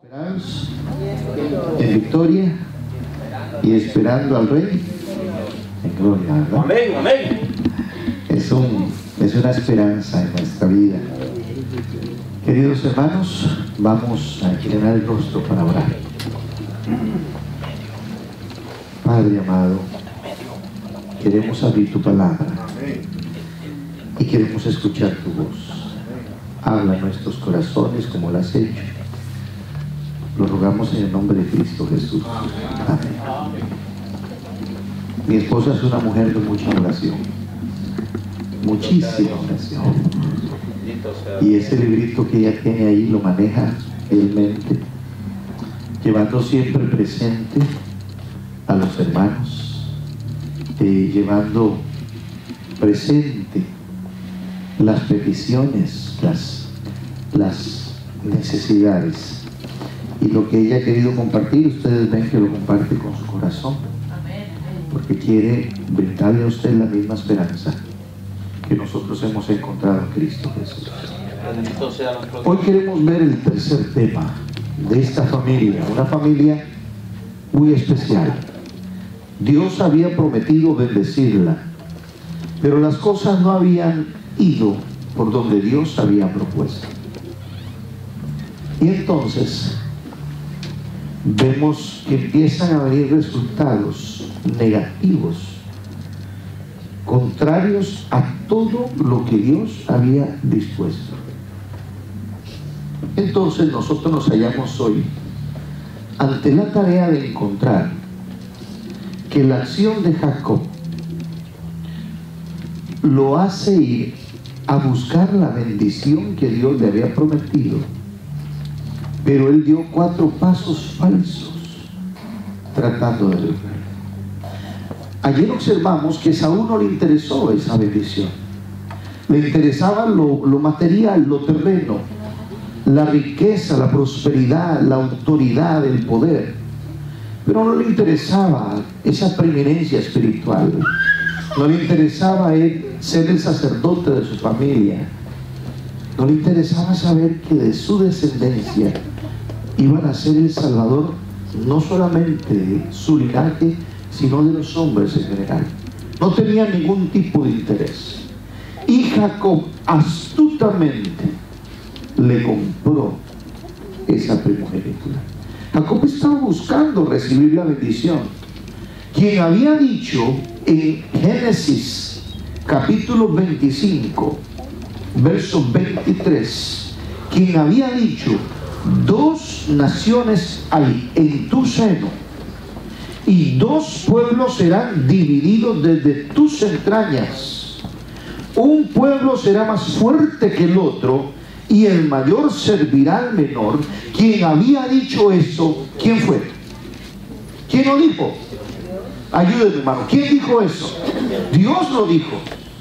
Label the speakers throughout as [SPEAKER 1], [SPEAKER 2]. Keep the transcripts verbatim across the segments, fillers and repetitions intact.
[SPEAKER 1] Esperados en victoria y esperando al Rey en gloria, ¿verdad?
[SPEAKER 2] Amén, amén.
[SPEAKER 1] Es, un, es una esperanza en nuestra vida. Queridos hermanos, vamos a inclinar el rostro para orar. Padre amado, queremos abrir tu palabra y queremos escuchar tu voz. Habla en nuestros corazones como lo has hecho. Lo rogamos en el nombre de Cristo Jesús. Amén. Mi esposa es una mujer de mucha oración, muchísima oración. Y ese librito que ella tiene ahí lo maneja fielmente, llevando siempre presente a los hermanos, eh, llevando presente las peticiones, las, las necesidades. Y lo que ella ha querido compartir, ustedes ven que lo comparte con su corazón, porque quiere brindarle a usted la misma esperanza que nosotros hemos encontrado en Cristo Jesús. Hoy queremos ver el tercer tema de esta familia, una familia muy especial. Dios había prometido bendecirla, pero las cosas no habían ido por donde Dios había propuesto. Y entonces vemos que empiezan a venir resultados negativos, contrarios a todo lo que Dios había dispuesto. Entonces nosotros nos hallamos hoy ante la tarea de encontrar que la acción de Jacob lo hace ir a buscar la bendición que Dios le había prometido, pero él dio cuatro pasos falsos tratando de lograr. Ayer observamos que a Saúl no le interesó esa bendición, le interesaba lo, lo material, lo terreno, la riqueza, la prosperidad, la autoridad, el poder, pero no le interesaba esa preeminencia espiritual, no le interesaba él ser el sacerdote de su familia, no le interesaba saber que de su descendencia iban a ser el Salvador, no solamente de su linaje, sino de los hombres en general. No tenía ningún tipo de interés. Y Jacob astutamente le compró esa primogenitura. Jacob estaba buscando recibir la bendición. Quien había dicho en Génesis capítulo veinticinco, verso veintitrés, quien había dicho: dos naciones hay en tu seno, y dos pueblos serán divididos desde tus entrañas. Un pueblo será más fuerte que el otro, y el mayor servirá al menor. Quien había dicho eso, ¿quién fue? ¿Quién lo dijo? Ayúdenme, hermano. ¿Quién dijo eso? Dios lo dijo.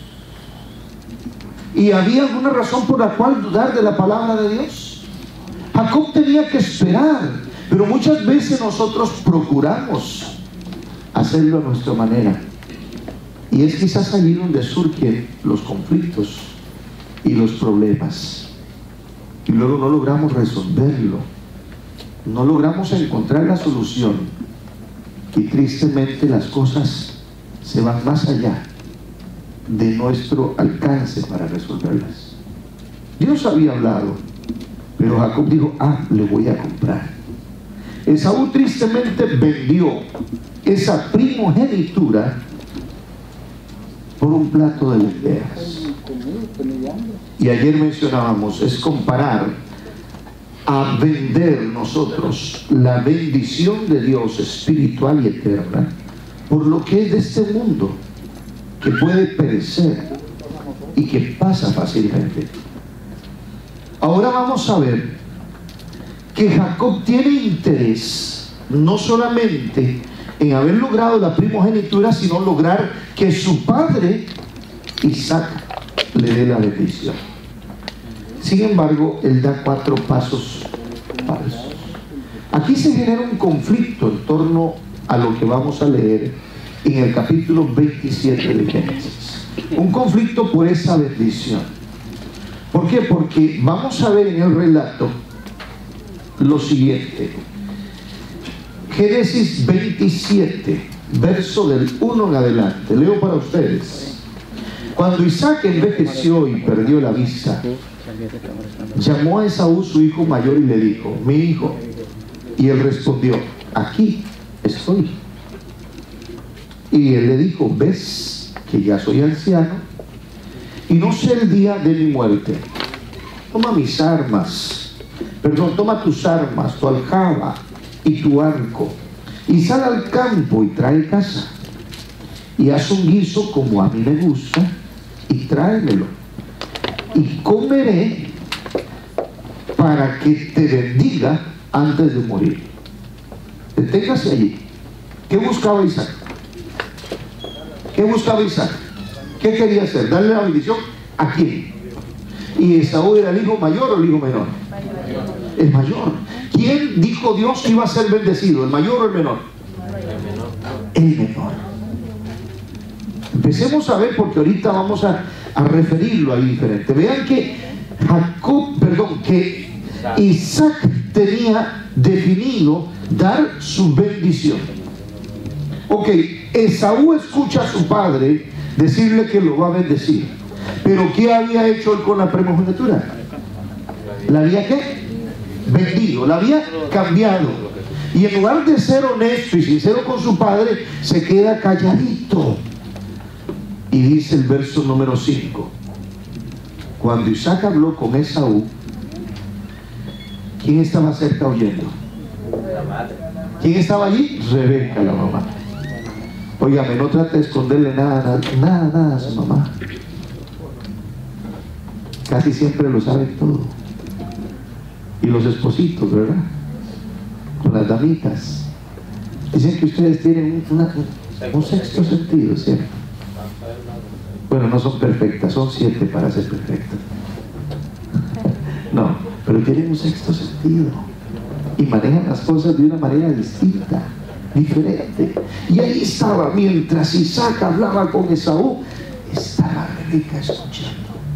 [SPEAKER 1] ¿Y había alguna razón por la cual dudar de la palabra de Dios? Jacob tenía que esperar, pero muchas veces nosotros procuramos hacerlo a nuestra manera, y es quizás allí donde surgen los conflictos y los problemas, y luego no logramos resolverlo, no logramos encontrar la solución, y tristemente las cosas se van más allá de nuestro alcance para resolverlas. Dios había hablado, pero Jacob dijo: ah, le voy a comprar. Esaú tristemente vendió esa primogenitura por un plato de lentejas. Y ayer mencionábamos, es comparar a vender nosotros la bendición de Dios espiritual y eterna por lo que es de este mundo, que puede perecer y que pasa fácilmente. Ahora vamos a ver que Jacob tiene interés no solamente en haber logrado la primogenitura, sino lograr que su padre Isaac le dé la bendición. Sin embargo, él da cuatro pasos falsos. Aquí se genera un conflicto en torno a lo que vamos a leer en el capítulo veintisiete de Génesis. Un conflicto por esa bendición. ¿Por qué? Porque vamos a ver en el relato lo siguiente. Génesis veintisiete, verso del uno en adelante. Leo para ustedes. Cuando Isaac envejeció y perdió la vista, llamó a Esaú su hijo mayor y le dijo: mi hijo. Y él respondió: aquí estoy. Y él le dijo: ves que ya soy anciano y no sé el día de mi muerte. Toma mis armas, perdón, toma tus armas, tu aljaba y tu arco, y sal al campo y trae casa, y haz un guiso como a mí me gusta, y tráemelo, y comeré para que te bendiga antes de morir. Deténgase allí. ¿Qué buscaba Isaac? ¿Qué buscaba Isaac? ¿Qué quería hacer? ¿Darle la bendición a quién? ¿Y Esaú era el hijo mayor o el hijo menor? El mayor. ¿Quién dijo Dios que iba a ser bendecido? ¿El mayor o el menor? El menor. Empecemos a ver, porque ahorita vamos a, a referirlo ahí diferente. Vean que Jacob, perdón, que Isaac tenía definido dar su bendición. Ok, Esaú escucha a su padre decirle que lo va a bendecir. Pero ¿qué había hecho él con la primogenitura? ¿La había qué? Vendido, la había cambiado. Y en lugar de ser honesto y sincero con su padre, se queda calladito. Y dice el verso número cinco: cuando Isaac habló con Esaú, ¿quién estaba cerca oyendo? ¿Quién estaba allí? Rebeca, la mamá. Óigame, no trate de esconderle nada, nada, nada a su mamá. Casi siempre lo saben todo. Y los espositos, ¿verdad? Con las damitas. Dicen que ustedes tienen una, un sexto sentido, ¿cierto? Bueno, no son perfectas, son siete para ser perfectas. No, pero tienen un sexto sentido. Y manejan las cosas de una manera distinta, diferente. Y ahí estaba, mientras Isaac hablaba con Esaú, estaba Rebeca escuchando.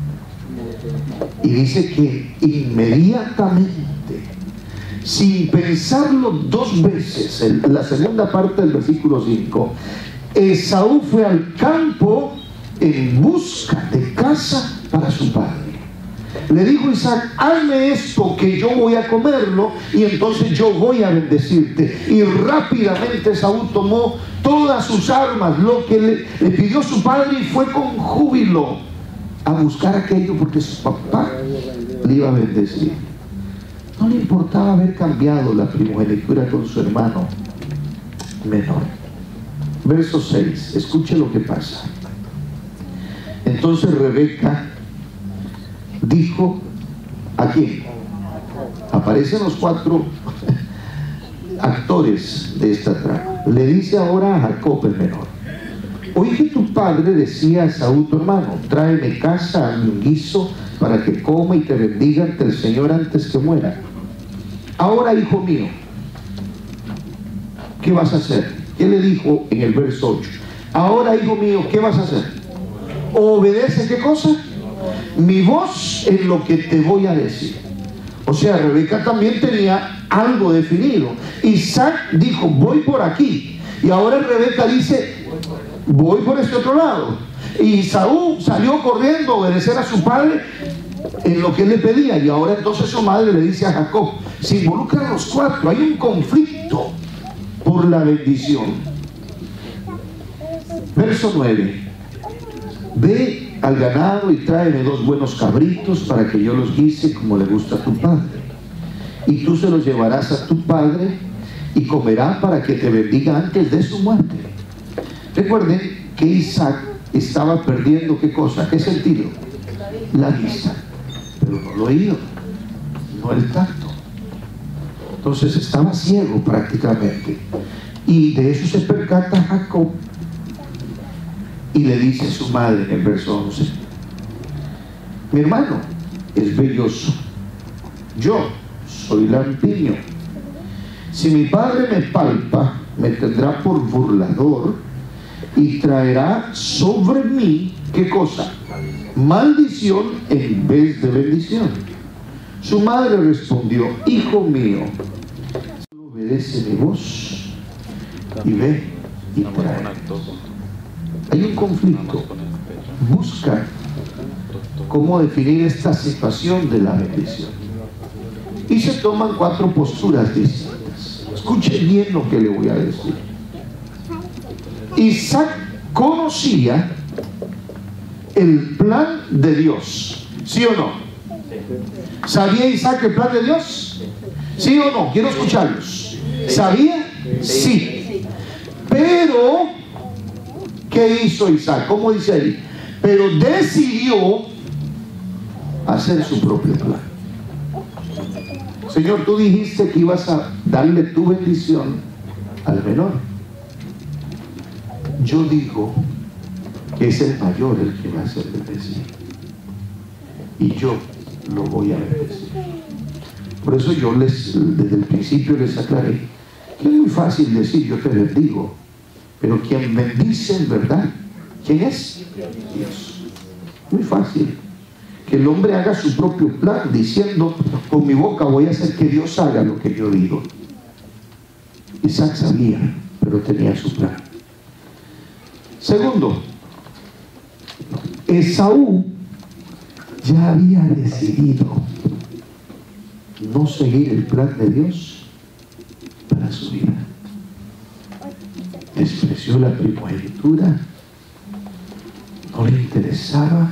[SPEAKER 1] Y dice que inmediatamente, sin pensarlo dos veces, en la segunda parte del versículo cinco, Esaú fue al campo en busca de casa para su padre. Le dijo Isaac: hazme esto que yo voy a comerlo y entonces yo voy a bendecirte. Y rápidamente Esaú tomó todas sus armas, lo que le, le pidió su padre, y fue con júbilo a buscar aquello porque su papá le iba a bendecir. No le importaba haber cambiado la primogenitura con su hermano menor. Verso seis, escuche lo que pasa. Entonces Rebeca dijo: ¿a quién? Aparecen los cuatro actores de esta trama. Le dice ahora a Jacob el menor: oí que tu padre decía a Esaú tu hermano: tráeme casa, hazme un guiso para que coma y te bendiga ante el Señor antes que muera. Ahora, hijo mío, ¿qué vas a hacer? ¿Qué le dijo en el verso ocho? Ahora, hijo mío, ¿qué vas a hacer? Obedece, ¿qué cosa? Mi voz en lo que te voy a decir. O sea, Rebeca también tenía algo definido. Isaac dijo: voy por aquí. Y ahora Rebeca dice: voy por este otro lado. Y Esaú salió corriendo a obedecer a su padre en lo que él le pedía. Y ahora entonces su madre le dice a Jacob: se involucran los cuatro, hay un conflicto por la bendición. Verso nueve: ve al ganado y tráeme dos buenos cabritos para que yo los guise como le gusta a tu padre, y tú se los llevarás a tu padre y comerá para que te bendiga antes de su muerte. Recuerden que Isaac estaba perdiendo ¿qué cosa? ¿Qué sentido? La vista, pero no el oído, no el tacto. Entonces estaba ciego prácticamente, y de eso se percata Jacob. Y le dice a su madre en el verso once: mi hermano es velloso, yo soy lampiño. Si mi padre me palpa, me tendrá por burlador y traerá sobre mí ¿qué cosa? Maldición en vez de bendición. Su madre respondió: hijo mío, obedece mi voz y ve y trae. Hay un conflicto. Busca cómo definir esta situación de la bendición. Y se toman cuatro posturas distintas. Escuche bien lo que le voy a decir. Isaac conocía el plan de Dios, ¿sí o no? ¿Sabía Isaac el plan de Dios? ¿Sí o no? Quiero escucharlos. ¿Sabía? Sí. Pero, ¿qué hizo Isaac? ¿Cómo dice ahí? Pero decidió hacer su propio plan. Señor, tú dijiste que ibas a darle tu bendición al menor. Yo digo que es el mayor el que va a ser bendecido. Y yo lo voy a bendecir. Por eso yo les, desde el principio les aclaré que es muy fácil decir yo te bendigo, pero quien bendice en verdad, ¿quién es? Dios. Muy fácil que el hombre haga su propio plan diciendo: con mi boca voy a hacer que Dios haga lo que yo digo. Isaac sabía, pero tenía su plan. Segundo, Esaú ya había decidido no seguir el plan de Dios para su vida. Despreció la primogenitura, no le interesaba,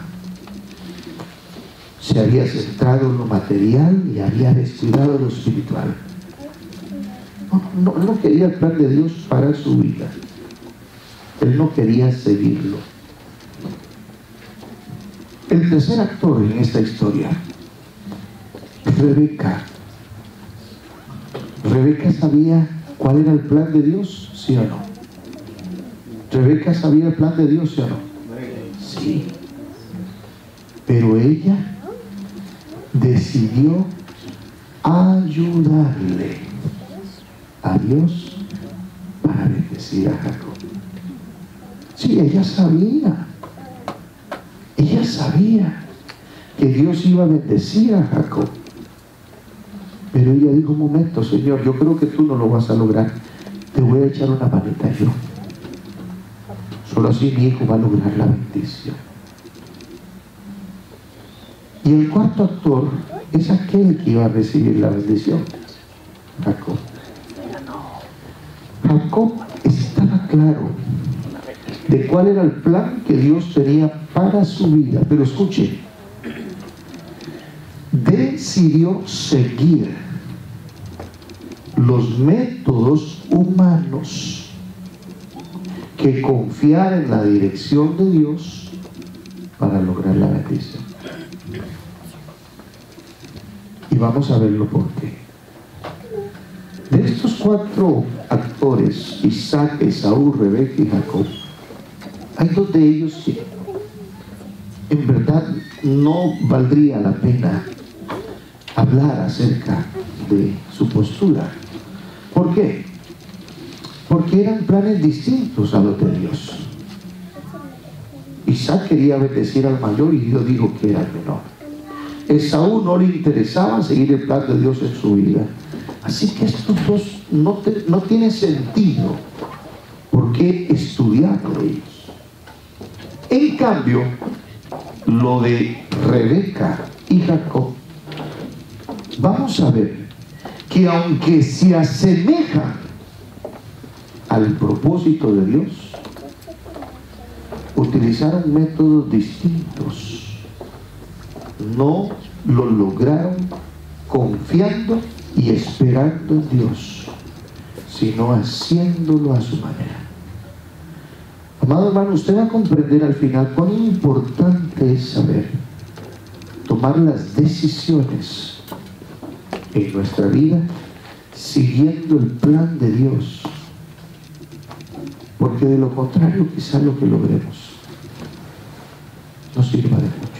[SPEAKER 1] se había centrado en lo material y había descuidado lo espiritual. No, no, no quería el plan de Dios para su vida. Él no quería seguirlo. El tercer actor en esta historia, Rebeca. ¿Rebeca sabía cuál era el plan de Dios? ¿Sí o no? ¿Rebeca sabía el plan de Dios? ¿Sí o no? Sí. Pero ella decidió ayudarle a Dios para bendecir a Jacob. Sí, ella sabía. Ella sabía que Dios iba a bendecir a Jacob. Pero ella dijo: un momento, Señor, yo creo que tú no lo vas a lograr. Te voy a echar una manita yo. Solo así mi hijo va a lograr la bendición. Y el cuarto actor es aquel que iba a recibir la bendición, Jacob. Jacob estaba claro de cuál era el plan que Dios tenía para su vida. Pero escuche, decidió seguir los métodos humanos que confiar en la dirección de Dios para lograr la bendición. Y vamos a verlo por qué. De estos cuatro actores, Isaac, Esaú, Rebeca y Jacob, hay dos de ellos que en verdad no valdría la pena hablar acerca de su postura. ¿Por qué? Porque eran planes distintos a los de Dios. Isaac quería bendecir al mayor y Dios dijo que era el menor. Esaú no le interesaba seguir el plan de Dios en su vida. Así que estos dos no, te, no tiene sentido por qué estudiar por ellos. En cambio, lo de Rebeca y Jacob, vamos a ver que aunque se asemejan al propósito de Dios, utilizaron métodos distintos. No lo lograron confiando y esperando en Dios, sino haciéndolo a su manera. Amado hermano, usted va a comprender al final cuán importante es saber tomar las decisiones en nuestra vida siguiendo el plan de Dios, porque de lo contrario quizás lo que logremos no sirva de mucho.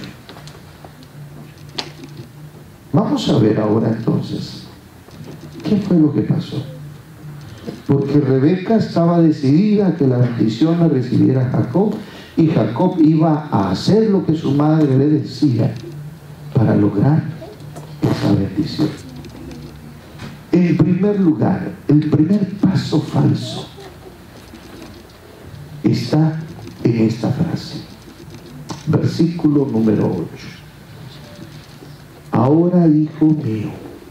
[SPEAKER 1] Vamos a ver ahora entonces qué fue lo que pasó. Porque Rebeca estaba decidida a que la bendición la recibiera Jacob, y Jacob iba a hacer lo que su madre le decía para lograr la bendición? En primer lugar, el primer paso falso está en esta frase, versículo número ocho. Ahora, hijo mío,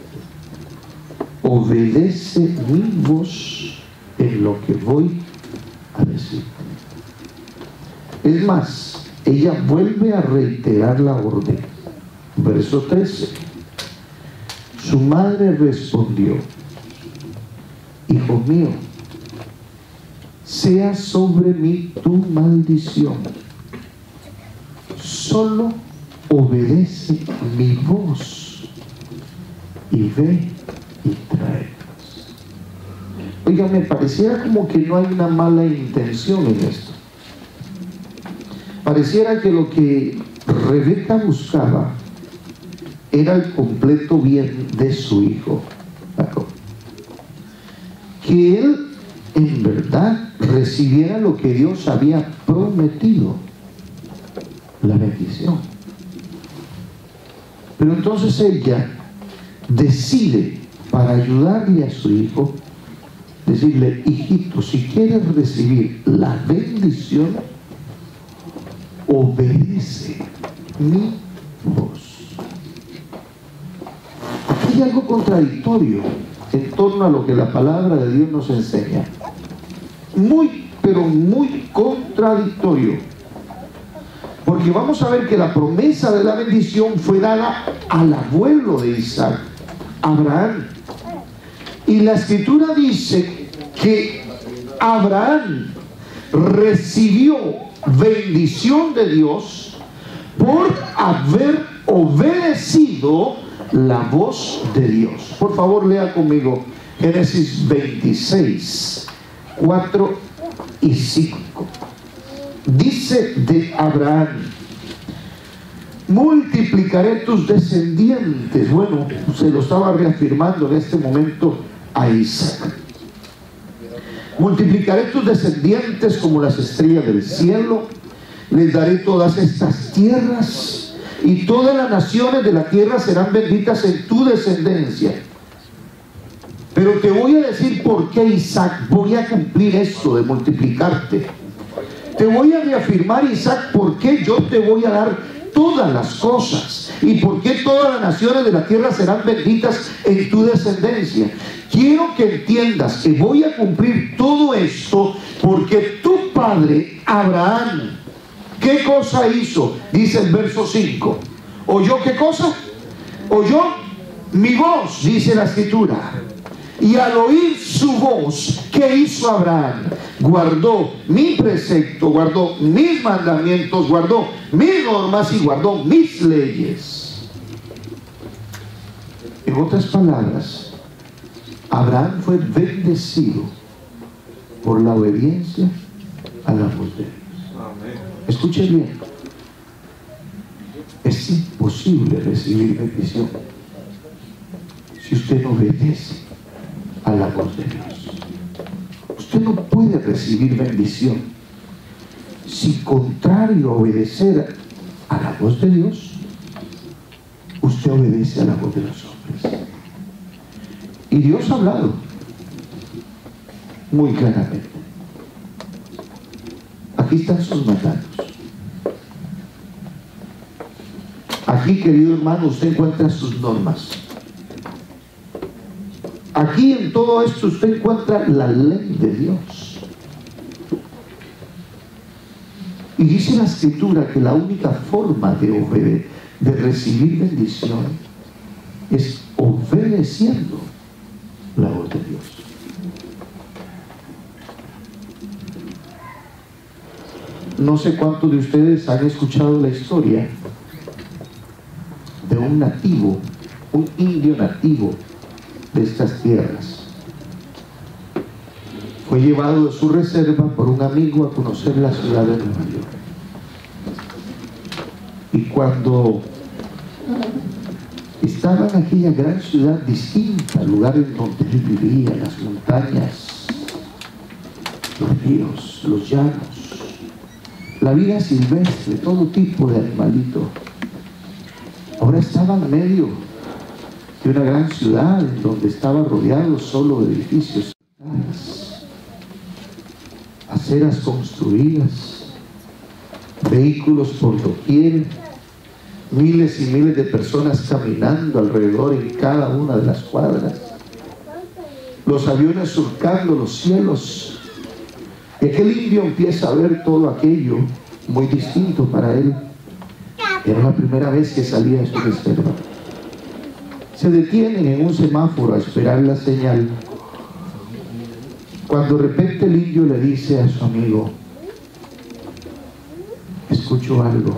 [SPEAKER 1] obedece mi voz en lo que voy a decir. Es más, ella vuelve a reiterar la orden. Verso trece. Su madre respondió: hijo mío, sea sobre mí tu maldición, solo obedece mi voz y ve y tráenos. Oiga, me pareciera como que no hay una mala intención en esto. Pareciera que lo que Rebeca buscaba era el completo bien de su hijo Jacob. Que él en verdad recibiera lo que Dios había prometido, la bendición. Pero entonces ella decide, para ayudarle a su hijo, decirle: hijito, si quieres recibir la bendición, obedece mi voz. Aquí hay algo contradictorio en torno a lo que la palabra de Dios nos enseña. Muy, pero muy contradictorio. Porque vamos a ver que la promesa de la bendición fue dada al abuelo de Isaac, Abraham. Y la escritura dice que Abraham recibió bendición de Dios por haber obedecido la voz de Dios. Por favor, lea conmigo Génesis veintiséis, cuatro y cinco. Dice de Abraham: multiplicaré tus descendientes. Bueno, se lo estaba reafirmando en este momento a Isaac. Multiplicaré tus descendientes como las estrellas del cielo, les daré todas estas tierras, y todas las naciones de la tierra serán benditas en tu descendencia. Pero te voy a decir por qué, Isaac, voy a cumplir esto de multiplicarte. Te voy a reafirmar, Isaac, por qué yo te voy a dar todas las cosas y por qué todas las naciones de la tierra serán benditas en tu descendencia. Quiero que entiendas que voy a cumplir todo esto porque tu padre Abraham, ¿qué cosa hizo? Dice el verso cinco. ¿Oyó qué cosa? Oyó mi voz, dice la escritura. Y al oír su voz, ¿qué hizo Abraham? Guardó mi precepto, guardó mis mandamientos, guardó mis normas y guardó mis leyes. En otras palabras, Abraham fue bendecido por la obediencia a la voz de Dios. Escuche bien. Es imposible recibir bendición si usted no obedece a la voz de Dios. Usted no puede recibir bendición si, contrario a obedecer a la voz de Dios, usted obedece a la voz de los hombres. Y Dios ha hablado muy claramente. Aquí están sus mandatos. Aquí, querido hermano, usted encuentra sus normas. Aquí en todo esto usted encuentra la ley de Dios. Y dice la escritura que la única forma de obedecer, de recibir bendición, es obedeciendo la voz de Dios. No sé cuántos de ustedes han escuchado la historia de un nativo, un indio nativo de estas tierras. Fue llevado de su reserva por un amigo a conocer la ciudad de Nueva York. Y cuando estaba en aquella gran ciudad distinta al lugar en donde él vivía, las montañas, los ríos, los llanos, la vida silvestre, todo tipo de animalito, ahora estaba en medio de una gran ciudad en donde estaba rodeado solo de edificios, aceras construidas, vehículos por doquier, miles y miles de personas caminando alrededor en cada una de las cuadras, los aviones surcando los cielos. Y aquel indio empieza a ver todo aquello muy distinto para él. Era la primera vez que salía de su reserva. Se detienen en un semáforo a esperar la señal, cuando de repente el indio le dice a su amigo: escucho algo.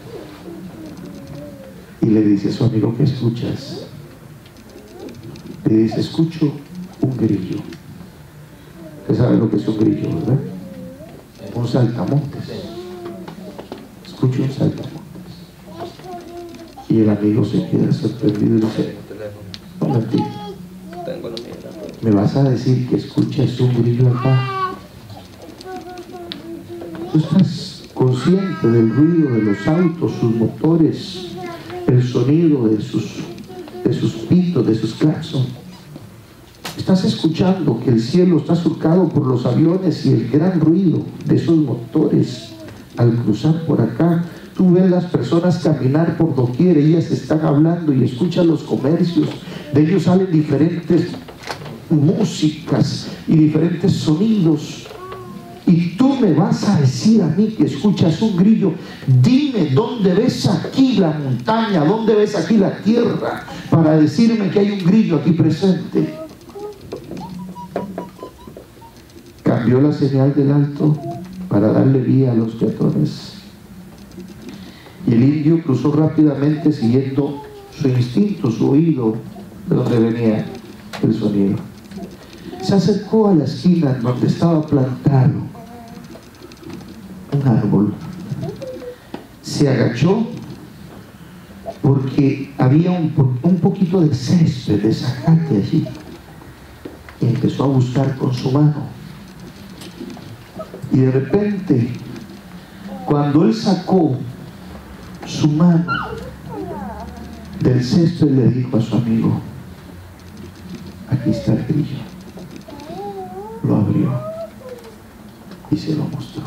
[SPEAKER 1] Y le dice a su amigo: ¿qué escuchas? Le dice: escucho un grillo. Usted sabe lo que es un grillo, ¿verdad? Un saltamontes. Escucho un saltamontes. Y el amigo se queda sorprendido y dice: no, mentira, ¿me vas a decir que escuchas un grillo acá? ¿Tú estás consciente del ruido de los autos, sus motores, el sonido de sus, de sus pitos, de sus claxons? ¿Estás escuchando que el cielo está surcado por los aviones y el gran ruido de esos motores al cruzar por acá? Tú ves las personas caminar por doquier, ellas están hablando y escuchan los comercios, de ellos salen diferentes músicas y diferentes sonidos. Y tú me vas a decir a mí que escuchas un grillo. Dime, ¿dónde ves aquí la montaña? ¿Dónde ves aquí la tierra? Para decirme que hay un grillo aquí presente. Cambió la señal del alto para darle vía a los peatones. Y el indio cruzó rápidamente siguiendo su instinto, su oído, de donde venía el sonido. Se acercó a la esquina donde estaba plantado un árbol. Se agachó porque había un, un poquito de césped, de zacate allí. Y empezó a buscar con su mano. Y de repente, cuando él sacó su mano del césped, le dijo a su amigo: aquí está el grillo. Lo abrió y se lo mostró.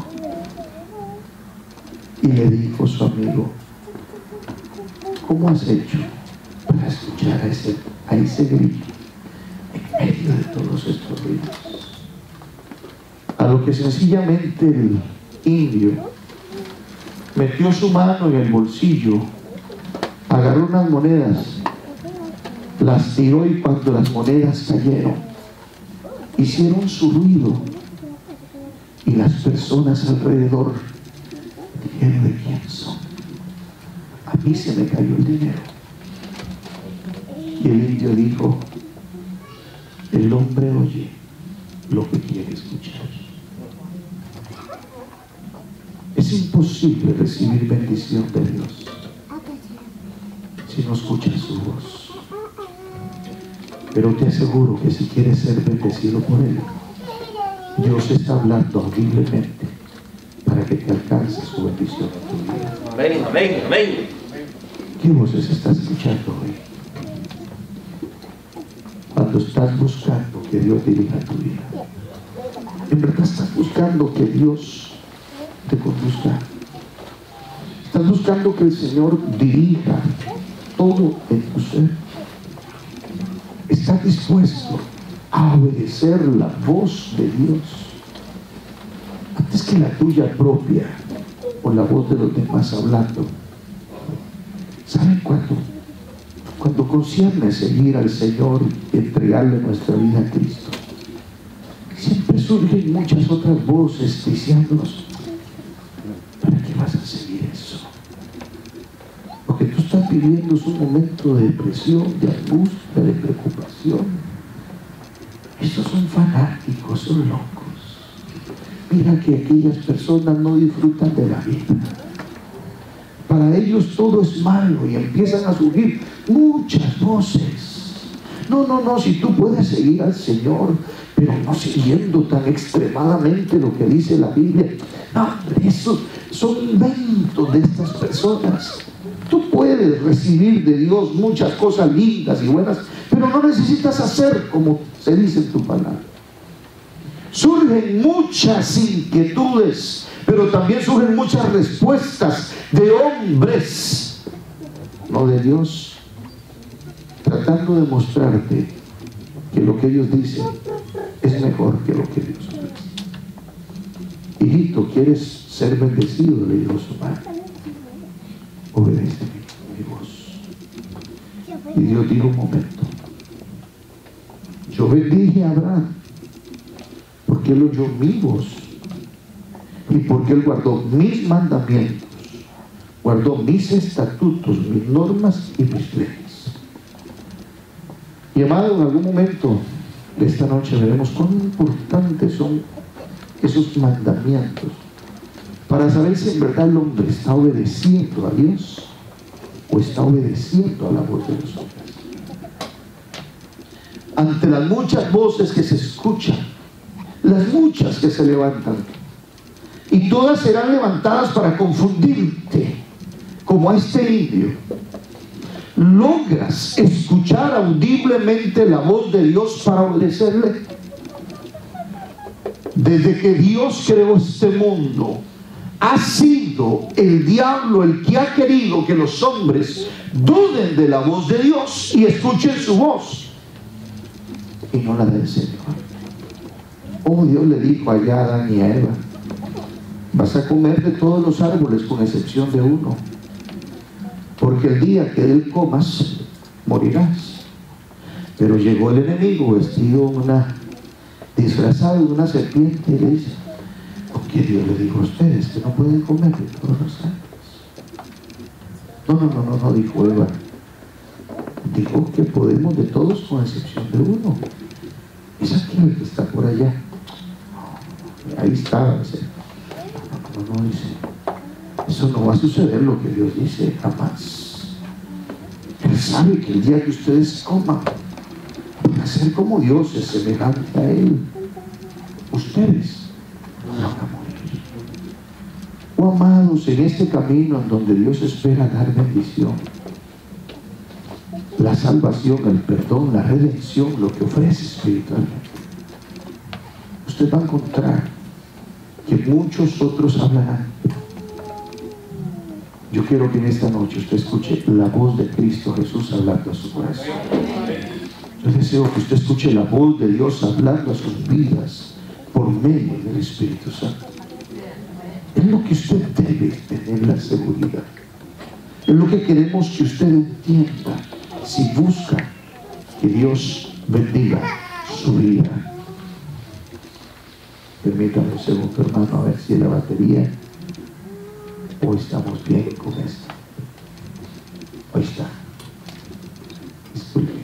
[SPEAKER 1] Y le dijo a su amigo: ¿cómo has hecho para escuchar a ese, a ese grillo en medio de todos estos ruidos? A lo que sencillamente el indio metió su mano en el bolsillo, agarró unas monedas, las tiró, y cuando las monedas cayeron, hicieron su ruido, y las personas alrededor dijeron: ¿de quién son? A mí se me cayó el dinero. Y el indio dijo: el hombre oye lo que quiere escuchar. Es imposible recibir bendición de Dios si no escuchas su voz. Pero te aseguro que si quieres ser bendecido por Él, Dios está hablando audiblemente para que te alcance su bendición en tu vida.
[SPEAKER 2] Amén, amén, amén.
[SPEAKER 1] ¿Qué voces estás escuchando hoy? Cuando estás buscando que Dios dirija tu vida, en verdad estás buscando que Dios te conduzca. Estás buscando que el Señor dirija todo en tu ser. Estás dispuesto a obedecer la voz de Dios antes que la tuya propia o la voz de los demás hablando. ¿Saben cuándo? Cuando concierne seguir al Señor y entregarle nuestra vida a Cristo, siempre surgen muchas otras voces diciéndonos: ¿para qué vas a seguir eso? Lo que tú estás viviendo es un momento de depresión, de angustia, de preocupación. Estos son fanáticos, son locos. Mira que aquellas personas no disfrutan de la vida. Para ellos todo es malo y empiezan a surgir muchas voces. No, no, no, si tú puedes seguir al Señor, pero no siguiendo tan extremadamente lo que dice la Biblia. No, esos son inventos de estas personas. Tú puedes puedes recibir de Dios muchas cosas lindas y buenas, pero no necesitas hacer como se dice en tu palabra. Surgen muchas inquietudes, pero también surgen muchas respuestas de hombres, no de Dios, tratando de mostrarte que lo que ellos dicen es mejor que lo que Dios ofrece. Hijito, ¿quieres ser bendecido? Le dijo su madre. Obedece mi voz. Y Dios dijo: un momento, yo bendije a Abraham porque él oyó mi voz y porque él guardó mis mandamientos, guardó mis estatutos, mis normas y mis leyes. Y amado, en algún momento de esta noche veremos cuán importantes son esos mandamientos para saber si en verdad el hombre está obedeciendo a Dios o está obedeciendo a la voz de los hombres. Ante las muchas voces que se escuchan, las muchas que se levantan, y todas serán levantadas para confundirte, como a este indio, ¿logras escuchar audiblemente la voz de Dios para obedecerle? Desde que Dios creó este mundo, ha sido el diablo el que ha querido que los hombres duden de la voz de Dios y escuchen su voz y no la del Señor. Oh, Dios le dijo allá a Adán y a Eva: vas a comer de todos los árboles con excepción de uno, porque el día que de él comas morirás. Pero llegó el enemigo vestido una, disfrazado de una serpiente, y le dice: ¿por qué Dios le dijo a ustedes que no pueden comer de todos los árboles? No, no, no, no, no, dijo Eva. Dijo que podemos de todos con excepción de uno. Es aquel que está por allá. Ahí está. Dice. No, no, no, dice. Eso no va a suceder lo que Dios dice, jamás. Él sabe que el día que ustedes coman, van a ser como dioses, semejante a Él. Ustedes no van a morir. Oh, amados, en este camino en donde Dios espera dar bendición, la salvación, el perdón, la redención, lo que ofrece espiritualmente, usted va a encontrar que muchos otros hablarán. Yo quiero que en esta noche usted escuche la voz de Cristo Jesús hablando a su corazón. Yo deseo que usted escuche la voz de Dios hablando a sus vidas por medio del Espíritu Santo. Es lo que usted debe tener la seguridad. Es lo que queremos que usted entienda si busca que Dios bendiga su vida. Permítame un segundo, hermano, a ver si la batería. Hoy estamos bien con esto. Ahí está. Disculpe.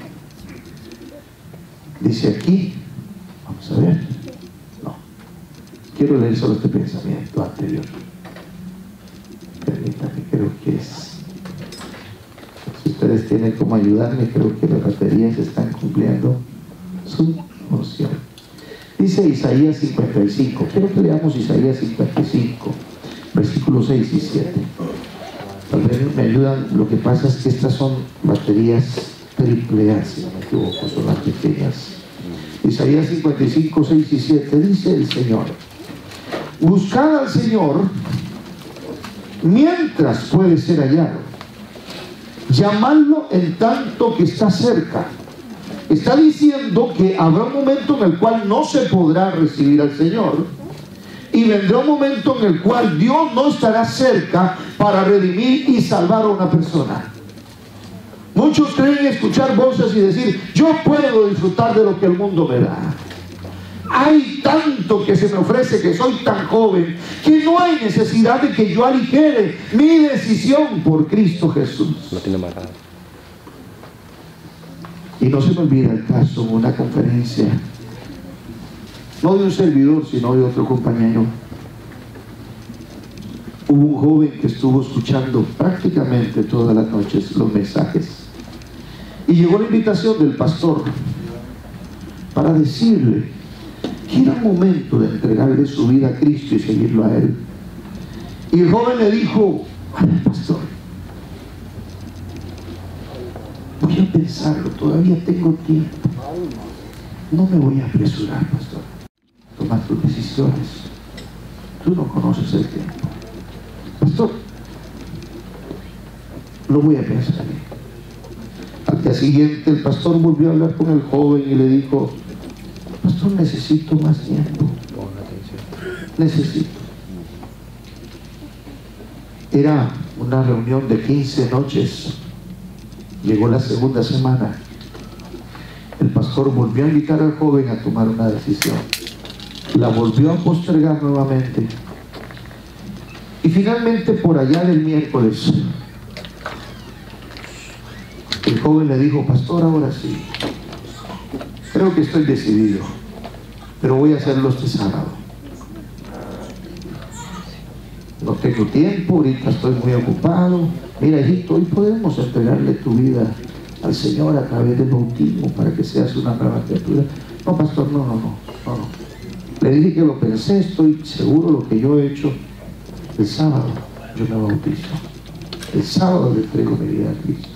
[SPEAKER 1] Dice aquí, vamos a ver. No. Quiero leer solo este pensamiento anterior. Permítame, creo que es. Si ustedes tienen cómo ayudarme, creo que las baterías están cumpliendo su función. Dice Isaías cincuenta y cinco. Quiero que leamos Isaías cincuenta y cinco. Versículos seis y siete. Tal vez me ayudan. Lo que pasa es que estas son baterías triple A, si no me equivoco, son las pequeñas. Isaías cincuenta y cinco, seis y siete. Dice el Señor: buscad al Señor mientras puede ser hallado, llamadlo en tanto que está cerca. Está diciendo que habrá un momento en el cual no se podrá recibir al Señor, y vendrá un momento en el cual Dios no estará cerca para redimir y salvar a una persona. Muchos creen escuchar voces y decir: yo puedo disfrutar de lo que el mundo me da. Hay tanto que se me ofrece, que soy tan joven, que no hay necesidad de que yo aligere mi decisión por Cristo Jesús.
[SPEAKER 2] No tiene amarrado.
[SPEAKER 1] Y no se me olvida el caso en una conferencia, no de un servidor, sino de otro compañero. Hubo un joven que estuvo escuchando prácticamente todas las noches los mensajes, y llegó la invitación del pastor para decirle que era momento de entregarle su vida a Cristo y seguirlo a Él. Y el joven le dijo: ay, pastor, voy a pensarlo, todavía tengo tiempo. No me voy a apresurar, pastor. Toma tus decisiones. Tú no conoces el tiempo. Pastor, lo voy a pensar bien. Al día siguiente el pastor volvió a hablar con el joven y le dijo: pastor, necesito más tiempo. Necesito. Era una reunión de quince noches. Llegó la segunda semana. El pastor volvió a invitar al joven a tomar una decisión. La volvió a postergar nuevamente. Y finalmente, por allá del miércoles, el joven le dijo: pastor, ahora sí, creo que estoy decidido, pero voy a hacerlo este sábado. No tengo tiempo, ahorita estoy muy ocupado. Mira, hijito, hoy podemos entregarle tu vida al Señor a través del bautismo para que seas una nueva criatura. No, pastor, no, no, no, no, no. Le dije que lo pensé, estoy seguro lo que yo he hecho. El sábado yo me bautizo. El sábado le entrego mi vida a Cristo.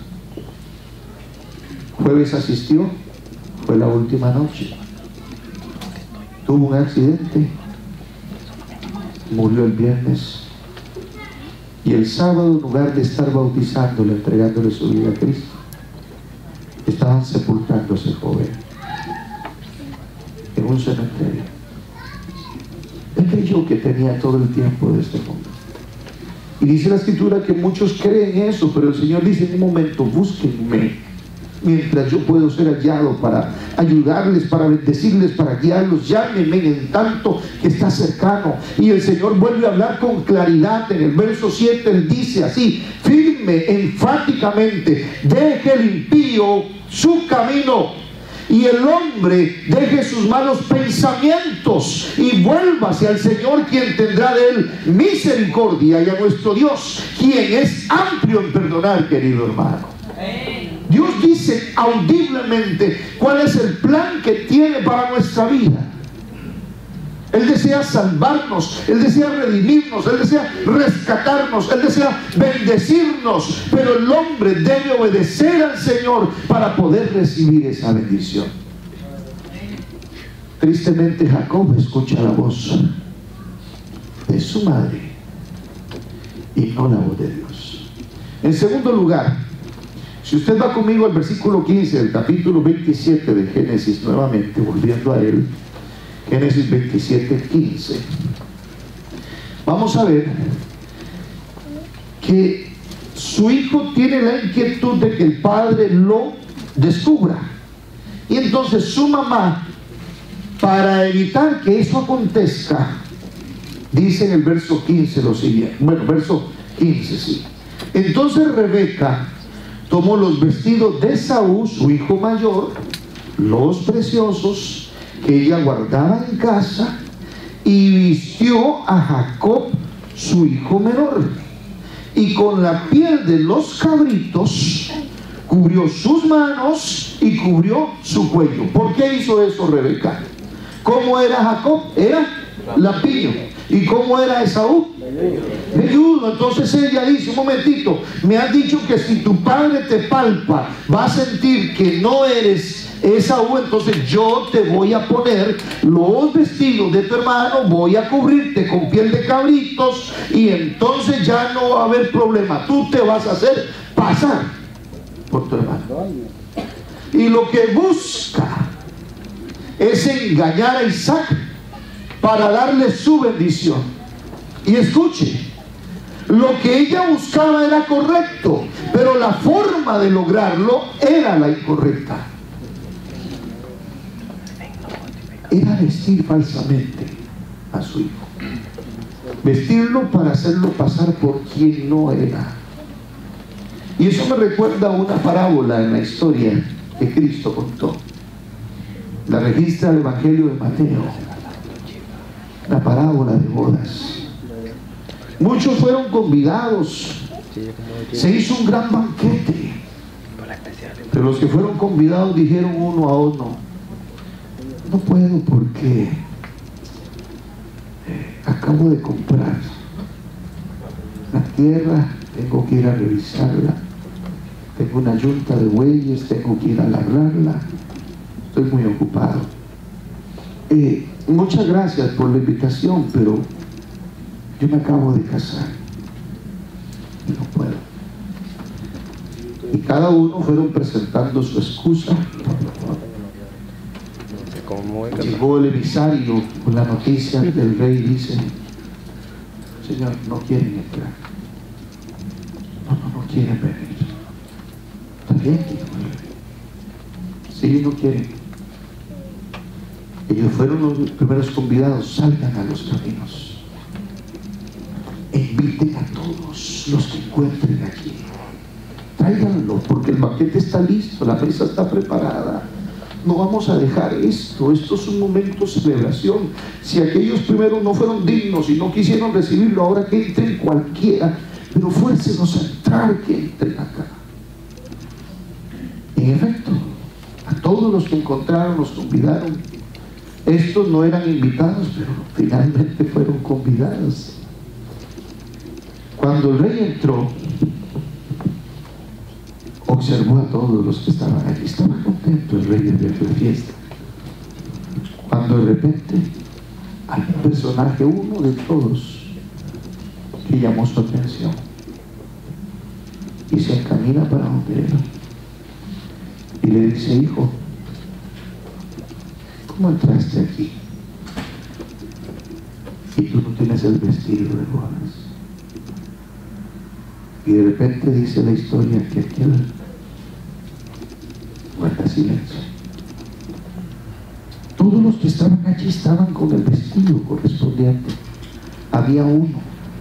[SPEAKER 1] Jueves asistió, fue la última noche. Tuvo un accidente, murió el viernes. Y el sábado, en lugar de estar bautizándole, entregándole su vida a Cristo, estaban sepultando a ese joven en un cementerio. Él creyó que tenía todo el tiempo de este mundo. Y dice la Escritura que muchos creen eso, pero el Señor dice: en un momento, búsquenme mientras yo puedo ser hallado, para ayudarles, para bendecirles, para guiarlos. Llámenme en tanto que está cercano. Y el Señor vuelve a hablar con claridad. En el verso siete Él dice así, firme, enfáticamente: deje el impío su camino y el hombre deje sus malos pensamientos y vuélvase al Señor, quien tendrá de él misericordia, y a nuestro Dios, quien es amplio en perdonar, querido hermano. Dios dice audiblemente cuál es el plan que tiene para nuestra vida. Él desea salvarnos, Él desea redimirnos, Él desea rescatarnos, Él desea bendecirnos, pero el hombre debe obedecer al Señor para poder recibir esa bendición. Tristemente, Jacob escucha la voz de su madre y no la voz de Dios. En segundo lugar, si usted va conmigo al versículo quince del capítulo veintisiete de Génesis, nuevamente volviendo a él, Génesis veintisiete, quince, vamos a ver que su hijo tiene la inquietud de que el padre lo descubra. Y entonces su mamá, para evitar que eso acontezca, dice en el verso quince lo siguiente. Bueno, verso quince, sí. Entonces Rebeca tomó los vestidos de Esaú, su hijo mayor, los preciosos que ella guardaba en casa, y vistió a Jacob, su hijo menor, y con la piel de los cabritos cubrió sus manos y cubrió su cuello. ¿Por qué hizo eso Rebeca? ¿Cómo era Jacob? Era lampiño. ¿Y cómo era Esaú? Velludo. Entonces ella dice: un momentito, me has dicho que si tu padre te palpa va a sentir que no eres Esaú, entonces yo te voy a poner los vestidos de tu hermano, voy a cubrirte con piel de cabritos, y entonces ya no va a haber problema, tú te vas a hacer pasar por tu hermano. Y lo que busca es engañar a Isaac para darle su bendición. Y escuche, lo que ella buscaba era correcto, pero la forma de lograrlo era la incorrecta. Era vestir falsamente a su hijo, vestirlo para hacerlo pasar por quien no era. Y eso me recuerda a una parábola en la historia que Cristo contó. La registra el Evangelio de Mateo, la parábola de bodas. Muchos fueron convidados, se hizo un gran banquete, pero los que fueron convidados dijeron uno a uno: no puedo porque eh, acabo de comprar la tierra, tengo que ir a revisarla, tengo una yunta de bueyes, tengo que ir a labrarla, estoy muy ocupado. Eh, muchas gracias por la invitación, pero yo me acabo de casar y no puedo. Y cada uno fueron presentando su excusa. Llegó el emisario con la noticia del rey y dice: Señor, no quieren entrar, no, no, no quieren venir. Está bien, sí, no quieren. Ellos fueron los primeros convidados. Salgan a los caminos e inviten a todos los que encuentren aquí, tráiganlo, porque el banquete está listo, la mesa está preparada. No vamos a dejar esto, esto es un momento de celebración. Si aquellos primeros no fueron dignos y no quisieron recibirlo, ahora que entren cualquiera, pero fuércenos a entrar, que entren acá. En efecto, a todos los que encontraron los convidaron. Estos no eran invitados, pero finalmente fueron convidados. Cuando el rey entró, observó a todos los que estaban allí. Estaba contento el rey de ver la fiesta, cuando de repente hay un personaje, uno de todos, que llamó su atención y se encamina para donde él y le dice: hijo, ¿cómo entraste aquí? Y tú no tienes el vestido de bodas. Y de repente dice la historia que aquel guarda silencio. Todos los que estaban allí estaban con el vestido correspondiente. Había uno